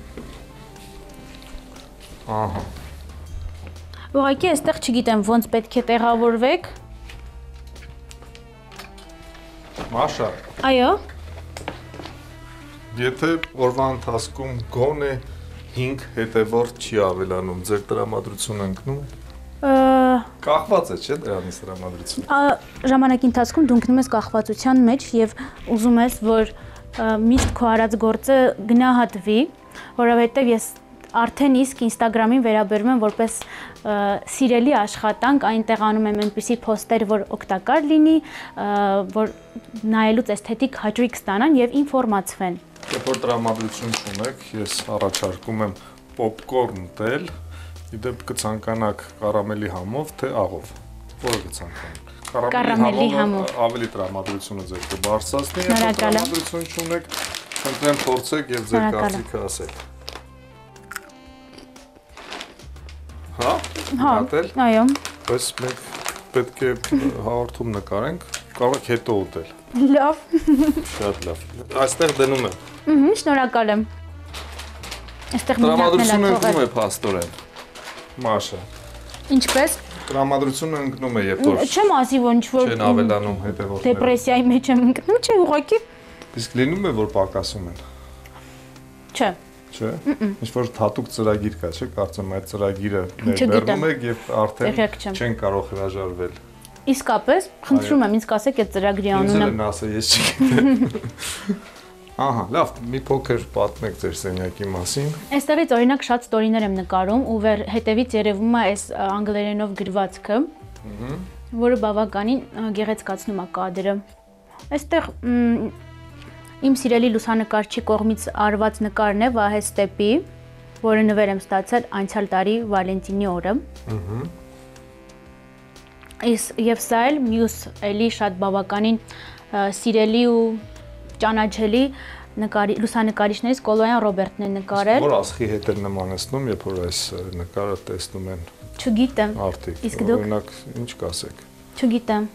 Ահա։ Ուղղակի այստեղ չգիտեմ ոնց պետք է տեղավորվեք։ Մաշա։ Այո։ Եթե օրվա ընթացքում գոնե հինգ հետևորդ չի ավելանում, ձեր տրամադրությունը ընկնում է։ Կախված է, չէ՞ դրանից տրամադրությունը։ Ժամանակի ընթացքում դու ընկնում ես կախվածության մեջ եւ ուզում ես, որ միշտ քո արած գործը գնահատվի, որովհետեւ ես արդեն իսկ Instagram-ին վերաբերում եմ որպես սիրելի աշխատանք, այնտեղ անում եմ այնպիսի post-եր, որ օգտակար լինի, որ նայելուց էսթետիկ հաճույք ստանան եւ ինֆորմացվեն։ Երբ որ տրամադրություն չունեք, ես առաջարկում եմ պոպկորն ուտել, իդեպ կցանկանաք կարամելի համով, թե աղով։ Որը կցանկանաք։ Կարամելի համով ավելի տրամադրությունը ձեր կբարձրացնի, եթե տրամադրություն չունեք, խնդրեմ փորձեք եւ ձեր կարծիքը ասեք։ Հա։ Հատել։ Այո։ Բայց մենք պետք է հաղորդում նկարենք, կարող եք հետո ուտել։ Լավ։ Շատ լավ։ Այստեղ դնում եմ։ Ահա, շնորհակալ եմ։ Այստեղ տրամադրությունը ընկնում է փաստորեն։ Մաշա։ Ինչպես։ Տրամադրությունը ընկնում է, երբ որ չեմ ասի, որ ինչ որ չեն ավելանում հետևորդները։ Դեպրեսիայի մեջ եմ ընկնում, չէ, ուղղակի։ Իսկ լինում է, որ պակասում են։ Չէ։ Չէ։ Ինչ որ հատուկ ծրագիր կա, չէ՞, կարծեմ այդ ծրագիրը ներբեռնում եք եւ արդեն չեն կարող հրաժարվել։ Իսկապես, խնդրում եմ, ինձ կասեք այդ ծրագրի անունը։ Ինձ ասա, ես չգիտեմ։ Ահա, լավ, մի փոքր պատմեք ձեր սենյակի մասին։ Այստեղից օրինակ շատ ստորիներ եմ նկարում ու վեր հետևից երևում է այս անգլերենով գրվածքը, որը բավականին գեղեցկացնում է կադրը։ Այստեղ իմ սիրելի լուսանկարչի կողմից արված նկարն է Վահե Ստեպի, որը նվեր եմ ստացել անցյալ տարի Վալենտինի օրը։ Եվ սա էլ մյուս էլի շատ բավականին սիրելի ու ճանաչելի լուսանկարիչներից Կոլոյան Ռոբերտն է նկարել։ Որ ասխի հետ է նմանեցնում, երբ որ այս նկարը տեսնում են։ Չգիտեմ։ Արդիկ։ Իսկ դուք օրինակ ինչ կասեք։ Չգիտեմ։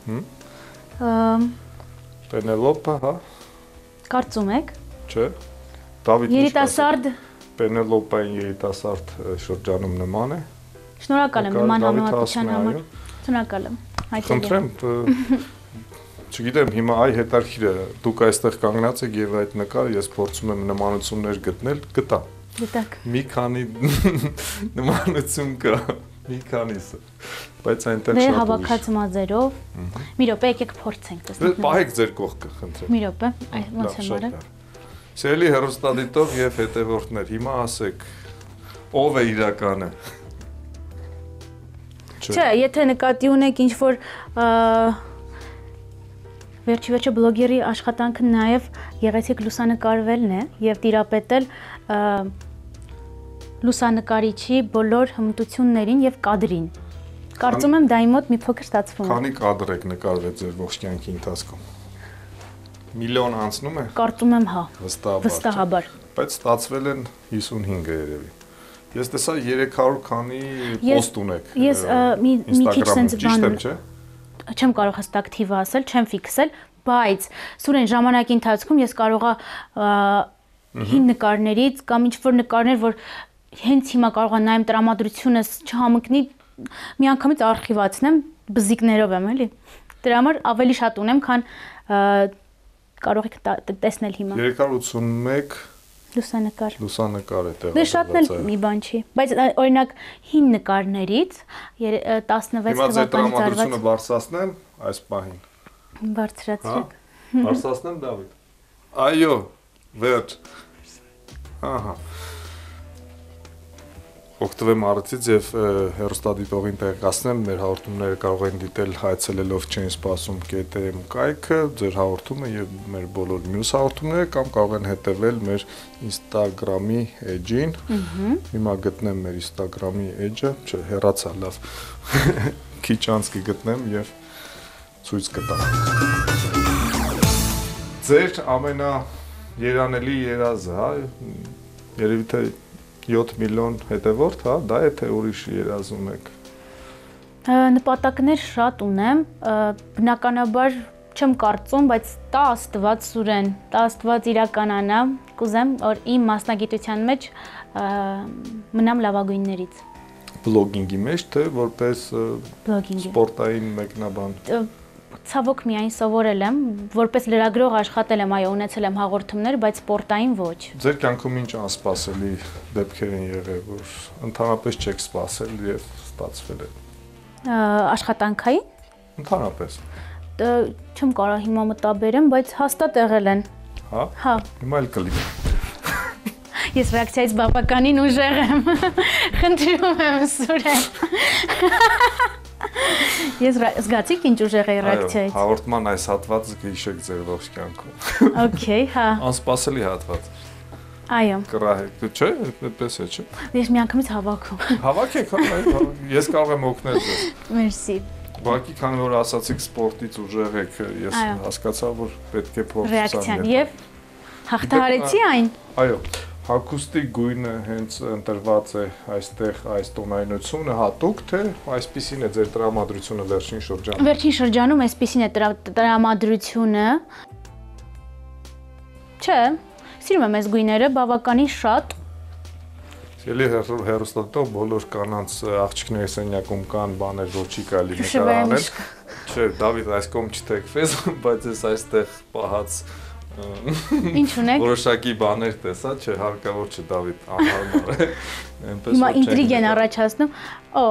Պենելոպը, հա։ Կարծում եք։ Չէ։ Դավիթ Երիտասարդ Պենելոպային երիտասարդ շրջանում նման է։ Շնորհակալ եմ նման համեմատության համար։ Շնորհակալ եմ։ Խնդրեմ, չգիտեմ, հիմա այ հետարքիրը դուք այստեղ կանգնած եք եւ այդ նկարը ես փորձում եմ նմանություններ գտնել, գտա։ Գտակ։ Մի քանի նմանություն կա, մի քանիսը, բայց այնտեղ շատ ուրիշ։ Դե հավաքած մազերով։ Մի րոպե, եկեք փորձենք տեսնենք։ Պահեք ձեր կողքը, խնդրեմ։ Մի րոպե, այ ոնց եմ արել։ Սիրելի հեռուստադիտող եւ հետևորդներ, հիմա ասեք, ով է իրականը։ Չէ, եթե նկատի ունեք ինչ որ վերջի վերջը բլոգերի աշխատանքը նաև գեղեցիկ լուսանկարվելն է եւ տիրապետել լուսանկարիչի բոլոր հմտություններին եւ կադրին։ Կարծում եմ դա իմ մոտ մի փոքր ստացվում է։ Քանի կադր եք նկարվել ձեր ողջ կյանքի ընթացքում։ Միլիոն անցնում է։ Կարծում եմ հա։ Վստահաբար։ Վստահաբար։ Բայց ստացվել են հիսունհինգը երևի։ Ես տեսա երեք հարյուր քանի պոստ ունեք։ Ես մի մի քիչ sense բան եմ, չէ՞։ Չեմ կարող հստակ թիվը ասել, չեմ ֆիքսել, բայց Սուրեն ժամանակի ընթացքում ես կարողա հին նկարներից կամ ինչ-որ նկարներ, որ հենց հիմա կարողա նայեմ տրամադրությունս չհամընկնի, միանգամից արխիվացնեմ, բզիկներով եմ, էլի։ Դրա համար ավելի շատ ունեմ, քան կարող եք տեսնել հիմա։ երեք հարյուր ութսունմեկ Լուսանկար։ Լուսանկար է տեղադրված։ Դե շատն էլ մի բան չի, բայց օրինակ հին նկարներից տասնվեց թվականից արված բարձրացնեմ այս պահին։ Բարձրացրեք։ Բարձրացնեմ Դավիթ։ Այո, վերջ։ Ահա։ օգտվեմ առիթից եւ հեռուստադիտողին տեղեկացնեմ, մեր հաղորդումները կարող են դիտել հայցելելով Chein Spasum կետ էմ կայքը, ձեր հաղորդումը եւ մեր բոլոր մյուս հաղորդումները կամ կարող են հետեւել մեր Instagram-ի էջին։ Հիմա գտնեմ մեր Instagram-ի էջը, չէ, հեռացա լավ։ Քիչ անց կգտնեմ եւ ցույց կտամ։ Ձեր ամենա երանելի երազը, հա, երևի թե յոթ միլիոն հետևորդ, հա, դա է թե ուրիշ երազում եք։ Նպատակներ շատ ունեմ, բնականաբար չեմ կարծում, բայց տա Աստված Սուրեն, տա Աստված իրականանա, կուզեմ, որ իմ մասնագիտության մեջ մնամ լավագույններից։ Բլոգինգի մեջ, թե որպես սպորտային մեկնաբան։ Ցավոք միայն սովորել եմ, որպես լրագրող աշխատել եմ, այո, ունեցել եմ հաղորդումներ, բայց սպորտային ոչ։ Ձեր կյանքում ինչ անսպասելի դեպքեր են եղել, որ ընդհանրապես չեք սպասել եւ ստացվել է։ Աշխատանքային։ Ընդհանրապես։ Չեմ կարող հիմա մտաբերեմ, բայց հաստատ եղել են։ Հա։ Հա։ Հիմա էլ կլինի։ Ես ռեակցիայից բավականին ուժեղ եմ։ Խնդրում եմ Սուրեն։ Ես զգացիք ինչ ուժեղ էի ռեակցիայից։ Այո, հաղորդման այս հատվածը կհիշեք ձեր ողջ կյանքում։ Okay, հա։ Անսպասելի հատված։ Այո։ Կռահեք, չէ՞, այդպես է, չէ՞։ Ես միանգամից հավաքում։ Հավաքեք, հա, ես կարող եմ օգնել ձեզ։ Մերսի։ Ուղղակի քանի որ ասացիք սպորտից ուժեղ եք, ես հասկացա, որ պետք է փորձ Ռեակցիան եւ հաղթահարեցի այն։ Այո։ Հագուստի գույնը հենց ընտրված է այստեղ այս տոնայնությունը հատուկ, թե այսպիսին է ձեր տրամադրությունը վերջին շրջանում։ Վերջին շրջանում այսպիսին է տրամադրությունը։ Չէ, սիրում եմ այս գույները բավականին շատ։ Ելի հեռուստադիտող բոլոր կանանց աղջիկների սենյակում կան բաներ, որ չի կարելի նկարահանել։ Չէ, Դավիթ, այս կողմ չթեքվես, բայց ես այստեղ պահած Ինչ ունեք։ Որոշակի բաներ տեսա, չէ, հարկավոր չէ, Դավիթ, անհարմար է։ Հիմա ինտրիգ են առաջացնում։ Օ։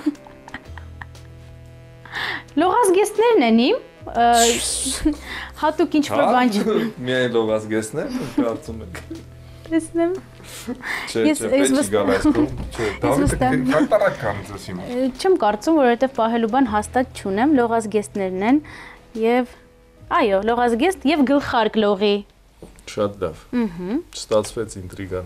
Լողազգեստներն են իմ։ Հատուկ ինչ-որ բան չի։ Միայն լողազգեստներ, կարծում եք։ Տեսնեմ։ Չէ, չէ, պետք չի գալ այս կողմ։ Չէ, Դավիթը կարտարակ կան ձեզ հիմա։ Չեմ կարծում, որովհետև պահելու բան հաստատ չունեմ, լողազգեստներն են եւ Այո, լողազգեստ եւ գլխարկ լողի։ Շատ լավ։ Ահա։ Ստացվեց ինտրիգան։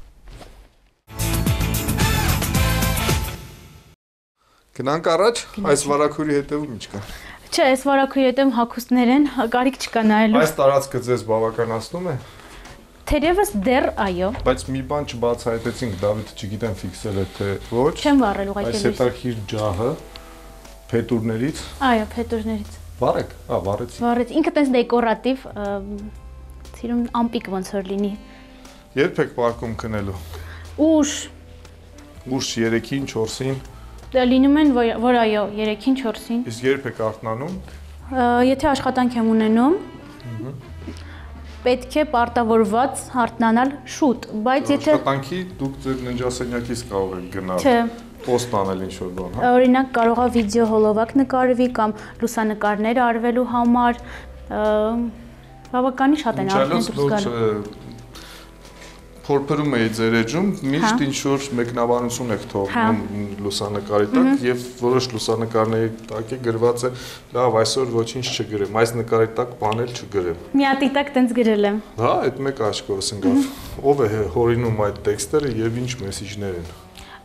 Գնանք առաջ, այս վարակուրի հետևում ինչ կա։ Չէ, այս վարակուրի հետևում հագուստներ են, կարիք չկա նայելու։ Այս տարածքը ձեզ բավականացնում է։ Թերևս դեռ այո։ Բայց մի բան չբացահայտեցինք, Դավիթը չգիտեմ ֆիքսել է թե ոչ։ Չեմ վառել ուղղակի։ Այս հետաքրքիր ջահը փետուրներից։ Այո, փետուրներից։ Վառեք, հա, վառեցի։ Վառեց, ինքը տես դեկորատիվ, ցիրում ամպիկ ոնց որ լինի։ Երբ եք պարկում քնելու։ Ուշ։ Ուշ երեքին, չորսին։ Դա լինում են, որ այո, երեքին, չորսին։ Իսկ երբ եք արթնանում։ Եթե աշխատանք եմ ունենում, պետք է պարտավորված արթնանալ շուտ, բայց եթե աշխատանքի դուք ձեր ննջասենյակից կարող եք գնալ։ Չէ։ Պոստ անել ինչ-որ բան, հա։ Օրինակ կարող է վիդեո հոլովակ նկարվի կամ լուսանկարներ արվելու համար, բավականին շատ են արդեն դուրս գալու։ Փորփրում էի ձեր էջում, միշտ ինչ-որ մեկնաբանություն եք թողնում լուսանկարի տակ եւ որոշ լուսանկարների տակ է գրված է, լավ, այսօր ոչինչ չգրեմ, այս նկարի տակ բան էլ չգրեմ։ Մի հատի տակ տենց գրել եմ։ Հա, այդ մեկ աչքովս ընկավ։ Ով է հորինում այդ տեքստերը եւ ինչ մեսիջներ են։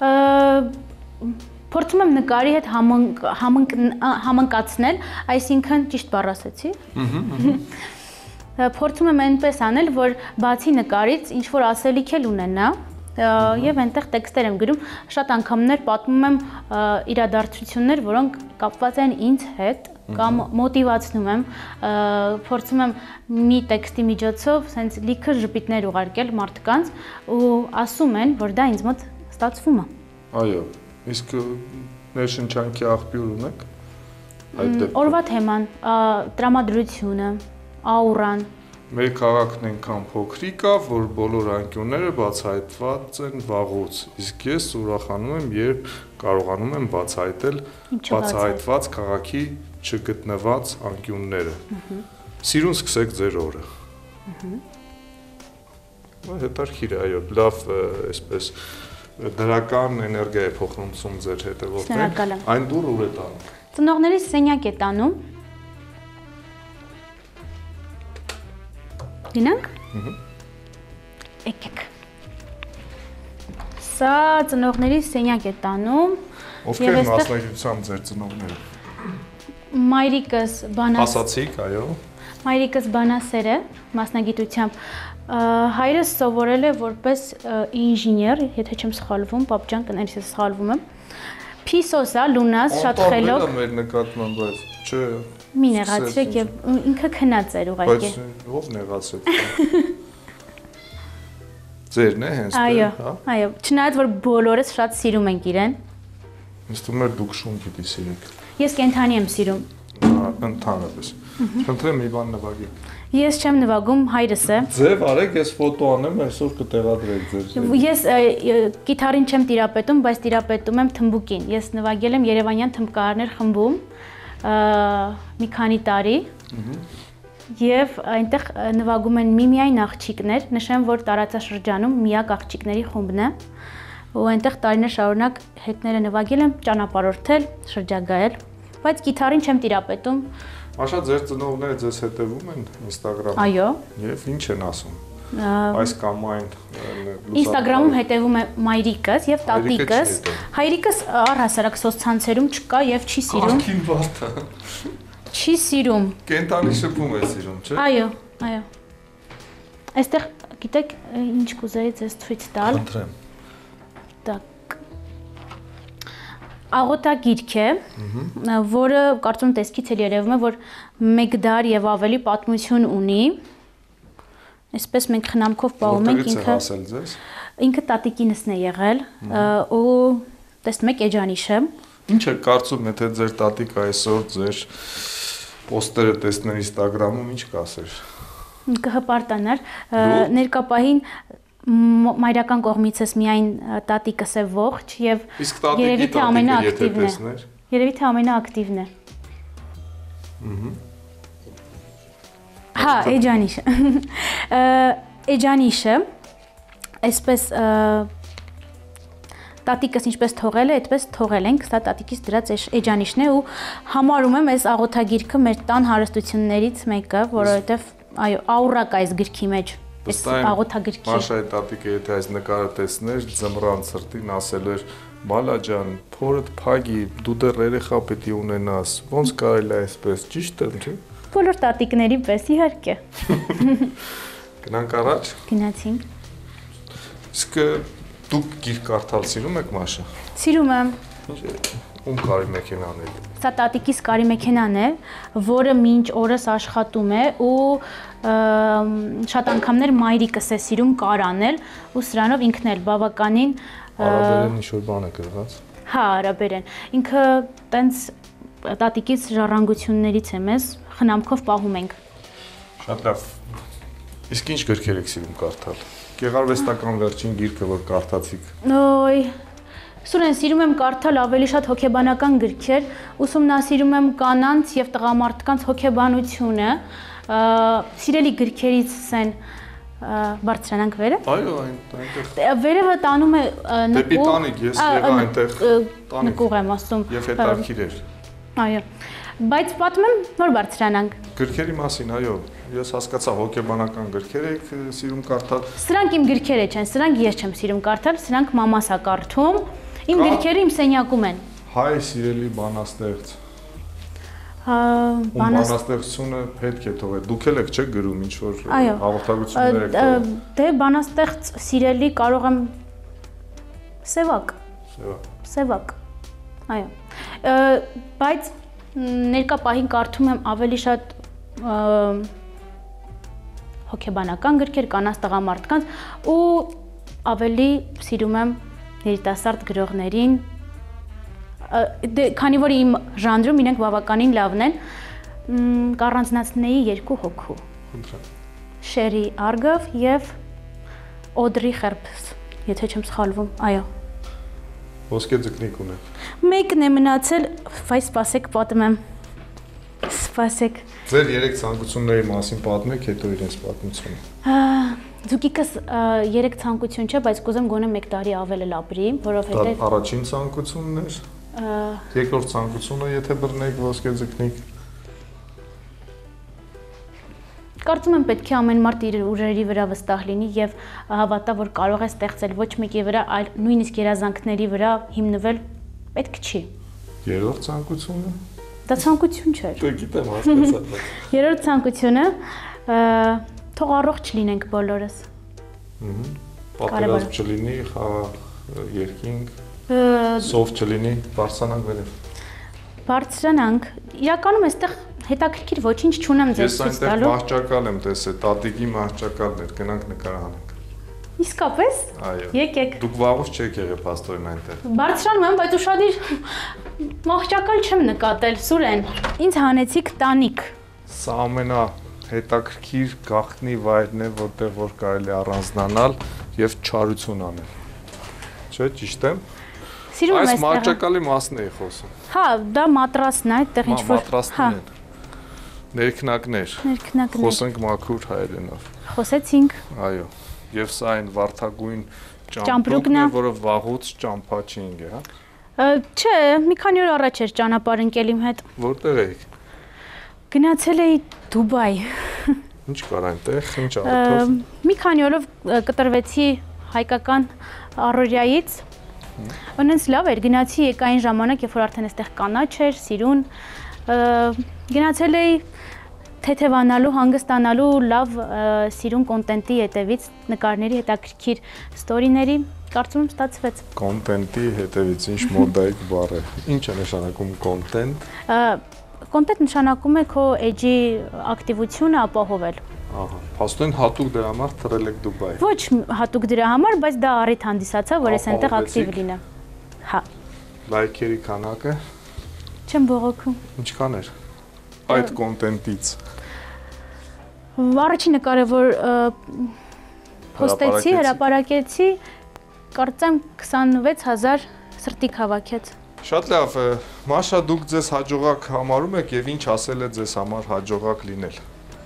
Փորձում եմ նկարի հետ համընկացնել, այսինքն ճիշտ բառ ասեցի։ Փորձում եմ այնպես անել, որ բացի նկարից ինչ որ ասելիք էլ ունենա եւ այնտեղ տեքստեր եմ գրում, շատ անգամներ պատմում եմ իրադարձություններ, որոնք կապված են ինձ հետ կամ մոտիվացնում եմ, փորձում եմ մի տեքստի միջոցով սենց լիքը ժպիտներ ուղարկել մարդկանց ու ասում են, որ դա ինձ մոտ ստացվում է։ Այո, իսկ ներշնչանքի աղբյուր ունեք այդ դեպքում։ Օրվա թեման, տրամադրությունը, աուրան։ Մեր քաղաքն այնքան փոքրիկ է, որ բոլոր անկյունները բացահայտված են վաղուց, իսկ ես ուրախանում եմ, երբ կարողանում եմ բացահայտել բացահայտված քաղաքի չգտնված անկյունները։ Սիրուն սկսեք ձեր օրը։ Հետարքիր է, այո, լավ, այսպես դրական էներգիա է փոխանցում ձեր հետևորդներին։ Այն դուր ուր է տանում։ Ծնողների սենյակ է տանում։ Դինանք։ Եկեք։ Սա ծնողների սենյակ է տանում։ Ովքեր են մասնագիտությամբ ձեր ծնողները։ Մայրիկս բանաս։ Ասացիք, այո։ Մայրիկս բանասեր է, մասնագիտությամբ։ Հայրս սովորել է որպես ինժեներ, եթե չեմ սխալվում, պապջան կներես ես սխալվում եմ։ Փիսոսա, լունաս, շատ խելոք։ Անտառները մեր նկատմամբ, բայց չէ։ Մի նեղացրեք եւ ինքը քնած էր ուղղակի։ Բայց ով նեղացրեց։ Ձերն է հենց դա, այո, հա։ այո, չնայած որ բոլորս շատ սիրում ենք իրեն։ Ինձ թվում է դուք շուն պիտի սիրեք։ Ես կենթանի եմ սիրում։ Ընդհանրապես։ Խնդրեմ մի բան նվագեք։ Ես չեմ նվագում, հայրս է։ Ձև արեք, ես ֆոտո անեմ, այսօր կտեղադրեք ձեր։ Ես գիտարին չեմ տիրապետում, բայց տիրապետում եմ թմբուկին։ Ես նվագել եմ Երևանյան թմբկահարներ խմբում մի քանի տարի։ Եվ այնտեղ նվագում են միմիայն աղջիկներ, նշեմ, որ տարածաշրջանում միակ աղջիկների խումբն է, ու այնտեղ տարիներ շարունակ հետները նվագել եմ, ճանապարհորդել, շրջագայել, բայց գիտարին չեմ տիրապետում։ Աշա ձեր ծնողները ձեզ հետևում են Instagram-ում։ Այո։ Եվ ինչ են ասում։ Այս կամ այն Instagram-ում հետևում է մայրիկս եւ տատիկս։ Հայրիկս առհասարակ սոցցանցերում չկա եւ չի սիրում։ Ահքին վարդա։ Չի սիրում։ Կենտանի շփում է սիրում, չէ՞։ Այո, այո։ Այստեղ գիտեք ինչ կուզեի ձեզ ցույց տալ։ Խնդրեմ։ Так։ Աղոթագիրք է, որը կարծում տեսքից էլ երևում է, որ մեկ դար եւ ավելի պատմություն ունի։ Այսպես մենք խնամքով պահում ենք ինքը։ Ինքը տատիկինսն է եղել, ու տեսնում եք էջանիշը։ Ինչ է կարծում, եթե ձեր տատիկը այսօր ձեր պոստերը տեսներ Instagram-ում, ինչ կասեր։ Կհպարտանար, ներկապահին մայրական կողմիցս միայն տատիկս է ողջ եւ երևի թե ամենաակտիվն է։ Երևի թե ամենաակտիվն է։ Հա, էջանիշը։ Էջանիշը այսպես տատիկս ինչպես թողել է, այդպես թողել ենք, սա տատիկից դրած էջանիշն է ու համարում եմ այս աղոթագիրքը մեր տան հարստություններից մեկը, որովհետեւ այո, աուրա կա այս գրքի մեջ։ Այս աղոթագրքի։ Մաշայի տատիկը եթե այս նկարը տեսներ, ձմռան ցրտին ասել էր. «Բալա ջան, փորդ փագի, դու դեռ երեխա պետք է ունենաս։ Ոնց կարելի է այսպես, ճիշտ եմ, չէ՞» Բոլոր տատիկների պես իհարկե։ Գնանք առաջ։ Գնացինք։ Իսկ դուք գիրք կարդալ սիրում եք, Մաշա։ Սիրում եմ։ Ում կարի մեքենան է։ Սա տատիկիս կարի մեքենան է, որը մինչ օրս աշխատում է ու շատ անգամներ մայրիկս է սիրում կար անել ու սրանով ինքն էլ բավականին արաբերեն ինչ-որ բան է գրված։ Հա, արաբերեն։ Ինքը տենց տատիկից ժառանգություններից է մեզ, խնամքով պահում ենք։ Շատ լավ։ Իսկ ինչ գրքեր եք սիրում կարդալ։ Գեղարվեստական վերջին գիրքը, որ կարդացիք։ Ոյ, Սուրեն, սիրում եմ կարդալ ավելի շատ հոգեբանական գրքեր, ուսումնասիրում եմ կանանց եւ տղամարդկանց հոգեբանությունը, սիրելի գրքերից են բարձրանանք վերը։ Այո, այնտեղ։ Վերևը տանում է դեպի տանիք, ես եղա այնտեղ տանիք։ Նկուղ եմ ասում։ Եվ հետաքրքիր էր։ Այո։ Բայց պատմեմ, որ բարձրանանք։ Գրքերի մասին, այո, ես հասկացա հոգեբանական գրքեր եք սիրում կարդալ։ Սրանք իմ գրքերը չեն, սրանք ես չեմ սիրում կարդալ, սրանք մամաս է կարդում։ Իմ գրքերը իմ սենյակում են։ Հայ սիրելի բանաստեղծ։ Հա, բանաստեղծությունը պետք է թողել։ Դուք էլ եք չէ գրում ինչ որ հաղորդագրություններ եք տալիս։ Դե բանաստեղծ սիրելի կարող եմ Սևակ։ Սևակ։ Սևակ։ Այո։ Բայց ներկա պահին կարդում եմ ավելի շատ հոգեբանական գրքեր, կանանց տղամարդկանց ու ավելի սիրում եմ երիտասարդ գրողներին, քանի որ իմ ժանրում իրենք բավականին լավն են, կառանձնացնեի երկու հոգու։ Շերի Արգով եւ Օդրի Խերբս, եթե չեմ սխալվում, այո։ Ոսկե ձկնիկ ունեք։ Մեկն է մնացել, վայ սպասեք պատմեմ։ Սպասեք։ Ձեր երեք ցանկությունների մասին պատմեք, հետո իրենց պատմությունը։ Ձուկիկս երեք ցանկություն չէ, բայց կուզեմ գոնե մեկ տարի ավել լաբրի, որովհետեւ Դա առաջին ցանկությունն էր։ Երկրորդ ցանկությունը, եթե բռնեիք ոսկե ձկնիկ։ Կարծում եմ պետք է ամեն մարդ իր ուժերի վրա վստահ լինի եւ հավատա, որ կարող է ստեղծել ոչ մեկի վրա, այլ նույնիսկ երազանքների վրա հիմնվել պետք չի։ Երրորդ ցանկությունը։ Դա ցանկություն չէ։ Դե գիտեմ, հասկացա։ Երրորդ ցանկությունը թող առողջ լինենք բոլորս։ Ահա։ Պատերազմ չլինի, խաղաղ երկինք, սով չլինի, բարձրանանք վերև։ Բարձրանանք։ Իրականում այստեղ հետաքրքիր ոչինչ չունեմ ձեզ ցույց տալու։ Ես այնտեղ մահճակալ եմ տեսել, տատիկի մահճակալն էր, գնանք նկարահանենք։ Իսկապես։ Այո։ Եկեք։ Դուք վաղուց չեք եղել փաստորեն այնտեղ։ Բարձրանում եմ, բայց ուշադիր մահճակալ չեմ նկատել, Սուրեն։ Ինձ հանեցիք տանիք։ Սա ամենա հետաքրքիր գաղտնի վայրն է, որտեղ որ կարելի առանձնանալ եւ չարություն անել։ Չէ, ճիշտ եմ։ Սիրում եմ այստեղ։ Այս այստեղ։ մահճակալի մասն է խոսում։ Հա, դա մատրասն է, այդտեղ ինչ որ։ Մատրասներ են։ Ներքնակներ։ Ներքնակներ։ Խոսենք մաքուր հայերենով։ Խոսեցինք։ Այո։ Եվ սա այն վարդագույն Ճամպրուկն ճամպրուկն է, է, որը վաղուց ճամփա չի ինգ է, հա։ Չէ, մի քանի օր առաջ էր ճանապարհ ընկել իմ հետ։ Որտեղ եք։ Գնացել էի Դուբայ։ Ինչ կար այնտեղ, ինչ առիթով։ Մի քանի օրով կտրվեցի հայկական առօրյայից։ Ունենց լավ էր, գնացի եկային ժամանակ, երբ որ արդեն այստեղ կանաչ էր, սիրուն։ Գնացել էի թեթևանալու, հանգստանալու լավ սիրուն կոնտենտի հետևից, նկարների հետաքրքիր ստորիների, կարծում եմ ստացվեց։ Կոնտենտի հետևից ինչ մոդայիկ բառ է։ Ինչ է նշանակում կոնտենտ։ Կոնտենտ նշանակում է քո էջի ակտիվությունը ապահովել։ Ահա, փաստորեն հատուկ դրա համար թռել եք Դուբայ։ Ոչ հատուկ դրա համար, բայց դա առիթ հանդիսացավ, որ ես այնտեղ ակտիվ լինեմ։ Հա։ Լայքերի քանակը Չեմ բողոքում։ ինչքան էր այդ կոնտենտից։ Առաջինը կարևոր փոստեցի, հրապարակեցի, կարծեմ քսանվեց հազար սրտիկ հավաքեց։ Շատ լավ, Մաշա, դուք ձեզ հաջողակ համարում եք եւ ինչ ասել է ձեզ համար հաջողակ լինել։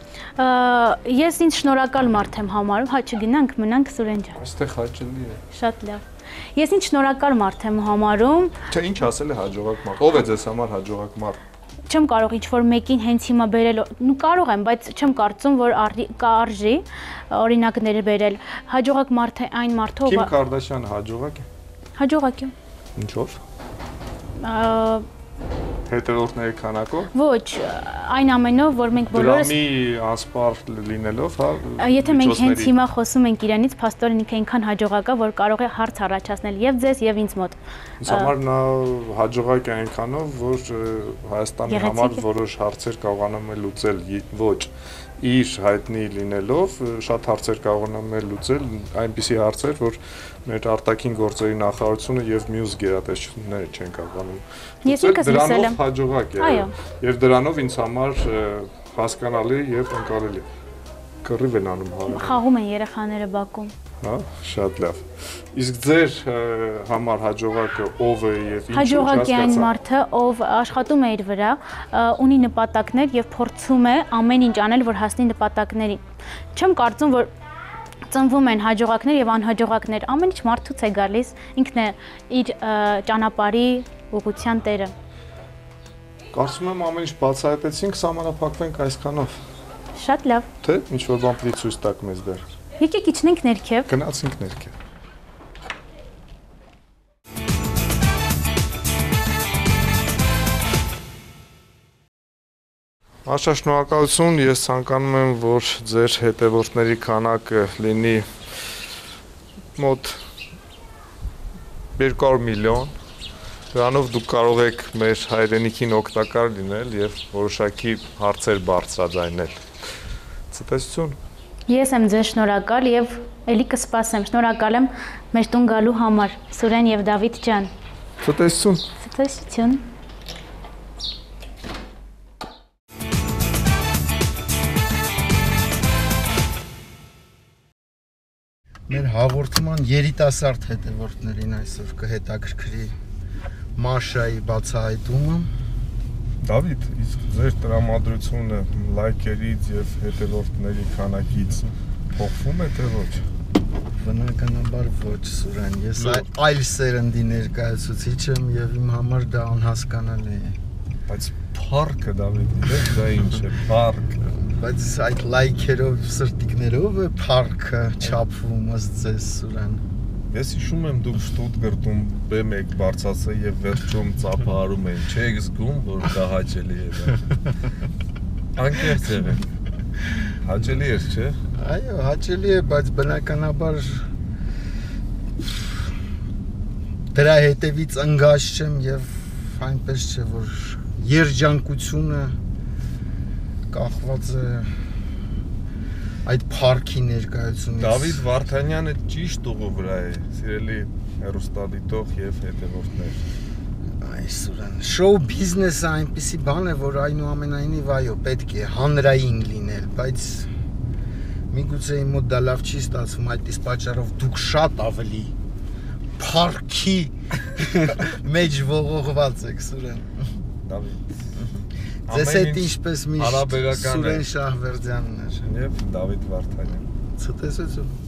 Ես ինձ շնորհակալ մարդ եմ համարում, հա չգնանք, մնանք Սուրեն ջան։ Այստեղ հաճելի է։ Շատ լավ։ Ես ինձ շնորհակալ մարդ եմ համարում։ Չէ, ինչ ասել է հաջողակ մարդ։ Ո՞վ է ձեզ համար հաջողակ մարդ։ Չեմ կարող ինչ-որ մեկին հենց հիմա բերել, նու կարող եմ, բայց չեմ կարծում, որ կա արժի օրինակներ բերել։ Հաջողակ մարդ է այն մարդը, Քիմ Կարդաշյանը հաջողակ է։ Հաջողակ է։ Ինչով։ Հետևորդների քանակով։ Ոչ, այն ամենով, որ մենք բոլորս Դրամի անսպար լինելով, հա։ Եթե մենք հենց հիմա խոսում ենք իրանից, փաստորեն ինքը այնքան հաջողակ է, որ կարող է հարց առաջացնել եւ ձեզ եւ ինձ մոտ։ Ինձ համար նա հաջողակ է այնքանով, որ Հայաստանի համար որոշ հարցեր կարողանում է լուծել, ոչ իր հայտնի լինելով, շատ հարցեր կարողանում է լուծել, այնպիսի հարցեր, որ մեր արտաքին գործերի նախարարությունը եւ մյուս գերատեսչությունները չեն կարողանում լուծել։ Դրանով հաջողակ է եւ դրանով ինձ համար հասկանալի եւ ընկալելի։ Կռիվ են անում հարավը։ Խաղում են երեխաները բակում։ Հա, շատ լավ։ Իսկ ձեր համար հաջողակը ով է եւ ինչ հաջողակ է այն մարդը, ով աշխատում է իր վրա, ունի նպատակներ եւ փորձում է ամեն ինչ անել, որ հասնի նպատակներին։ Չեմ կարծում, որ ծնվում են հաջողակներ եւ անհաջողակներ, ամեն ինչ մարդուց է գալիս, ինքն է իր ճանապարհի ուղղության տերը։ Կարծում եմ ամեն ինչ բացահայտեցինք, սահմանափակվենք այսքանով։ Շատ լավ։ Թե ինչ որ բան պիտի ցույց տաք մեզ դեռ։ Եկեք իջնենք ներքև։ Գնացինք ներքև։ Մաշա, շնորհակալություն, ես ցանկանում եմ, որ ձեր հետևորդների քանակը լինի մոտ երկու հարյուր միլիոն։ Դրանով դուք կարող եք մեր հայրենիքին օգտակար լինել եւ որոշակի հարցեր բարձրաձայնել։ Ցտեսություն։ Ես եմ ձեզ շնորհակալ եւ ելի կսպասեմ։ Շնորհակալ եմ մեր տուն գալու համար, Սուրեն եւ Դավիթ ջան։ Ցտեսություն։ Ցտեսություն։ Մեր հաղորդման երիտասարդ հետևորդներին այսօր կհետաքրքրի Մաշայի բացահայտումը։ Դավիթ, իսկ ձեր տրամադրությունը լայքերից եւ հետևորդների քանակից Փոխվում է թե ոչ։ Բնականաբար ոչ, Սուրեն, ես այլ սերնդի ներկայացուցիչ եմ եւ իմ համար դա անհասկանալի է։ Բայց փառքը Դավիթ, դա ինչ է, փառքը։ Բայց այդ լայքերով, սրտիկներով է փառքը չափվում ըստ ձեզ, Սուրեն։ Ես հիշում եմ դուք Շտուտգարտում բի մեկ բարձրացա եւ վերջում ծափահարում էին, չեք զգում, որ դա հաճելի է դա։ Անկեղծ եղեք։ Հաճելի է, չէ՞։ Այո, հաճելի է, բայց բնականաբար դրա հետևից ընկած չեմ եւ այնպես չէ, որ երջանկությունը կախված է այդ փառքի ներկայությունից։ Դավիթ Վարդանյանը ճիշտ ուղու վրա է, սիրելի հեռուստադիտող եւ հետևորդներ։ Այսօրան շոու բիզնեսը այնպիսի բան է, որ այնուամենայնիվ այո, պետք է հանրային լինել, բայց միգուցե իմ մոտ դա լավ չի ստացվում, այդ իսկ պատճառով դուք շատ ավելի փառքի մեջ ողողված եք, Սուրեն։ Դավիթ Ձեզ հետ ինչպես միշտ Սուրեն Շահվերդյանն էր եւ Դավիթ Վարդանյան։ Ցտեսություն։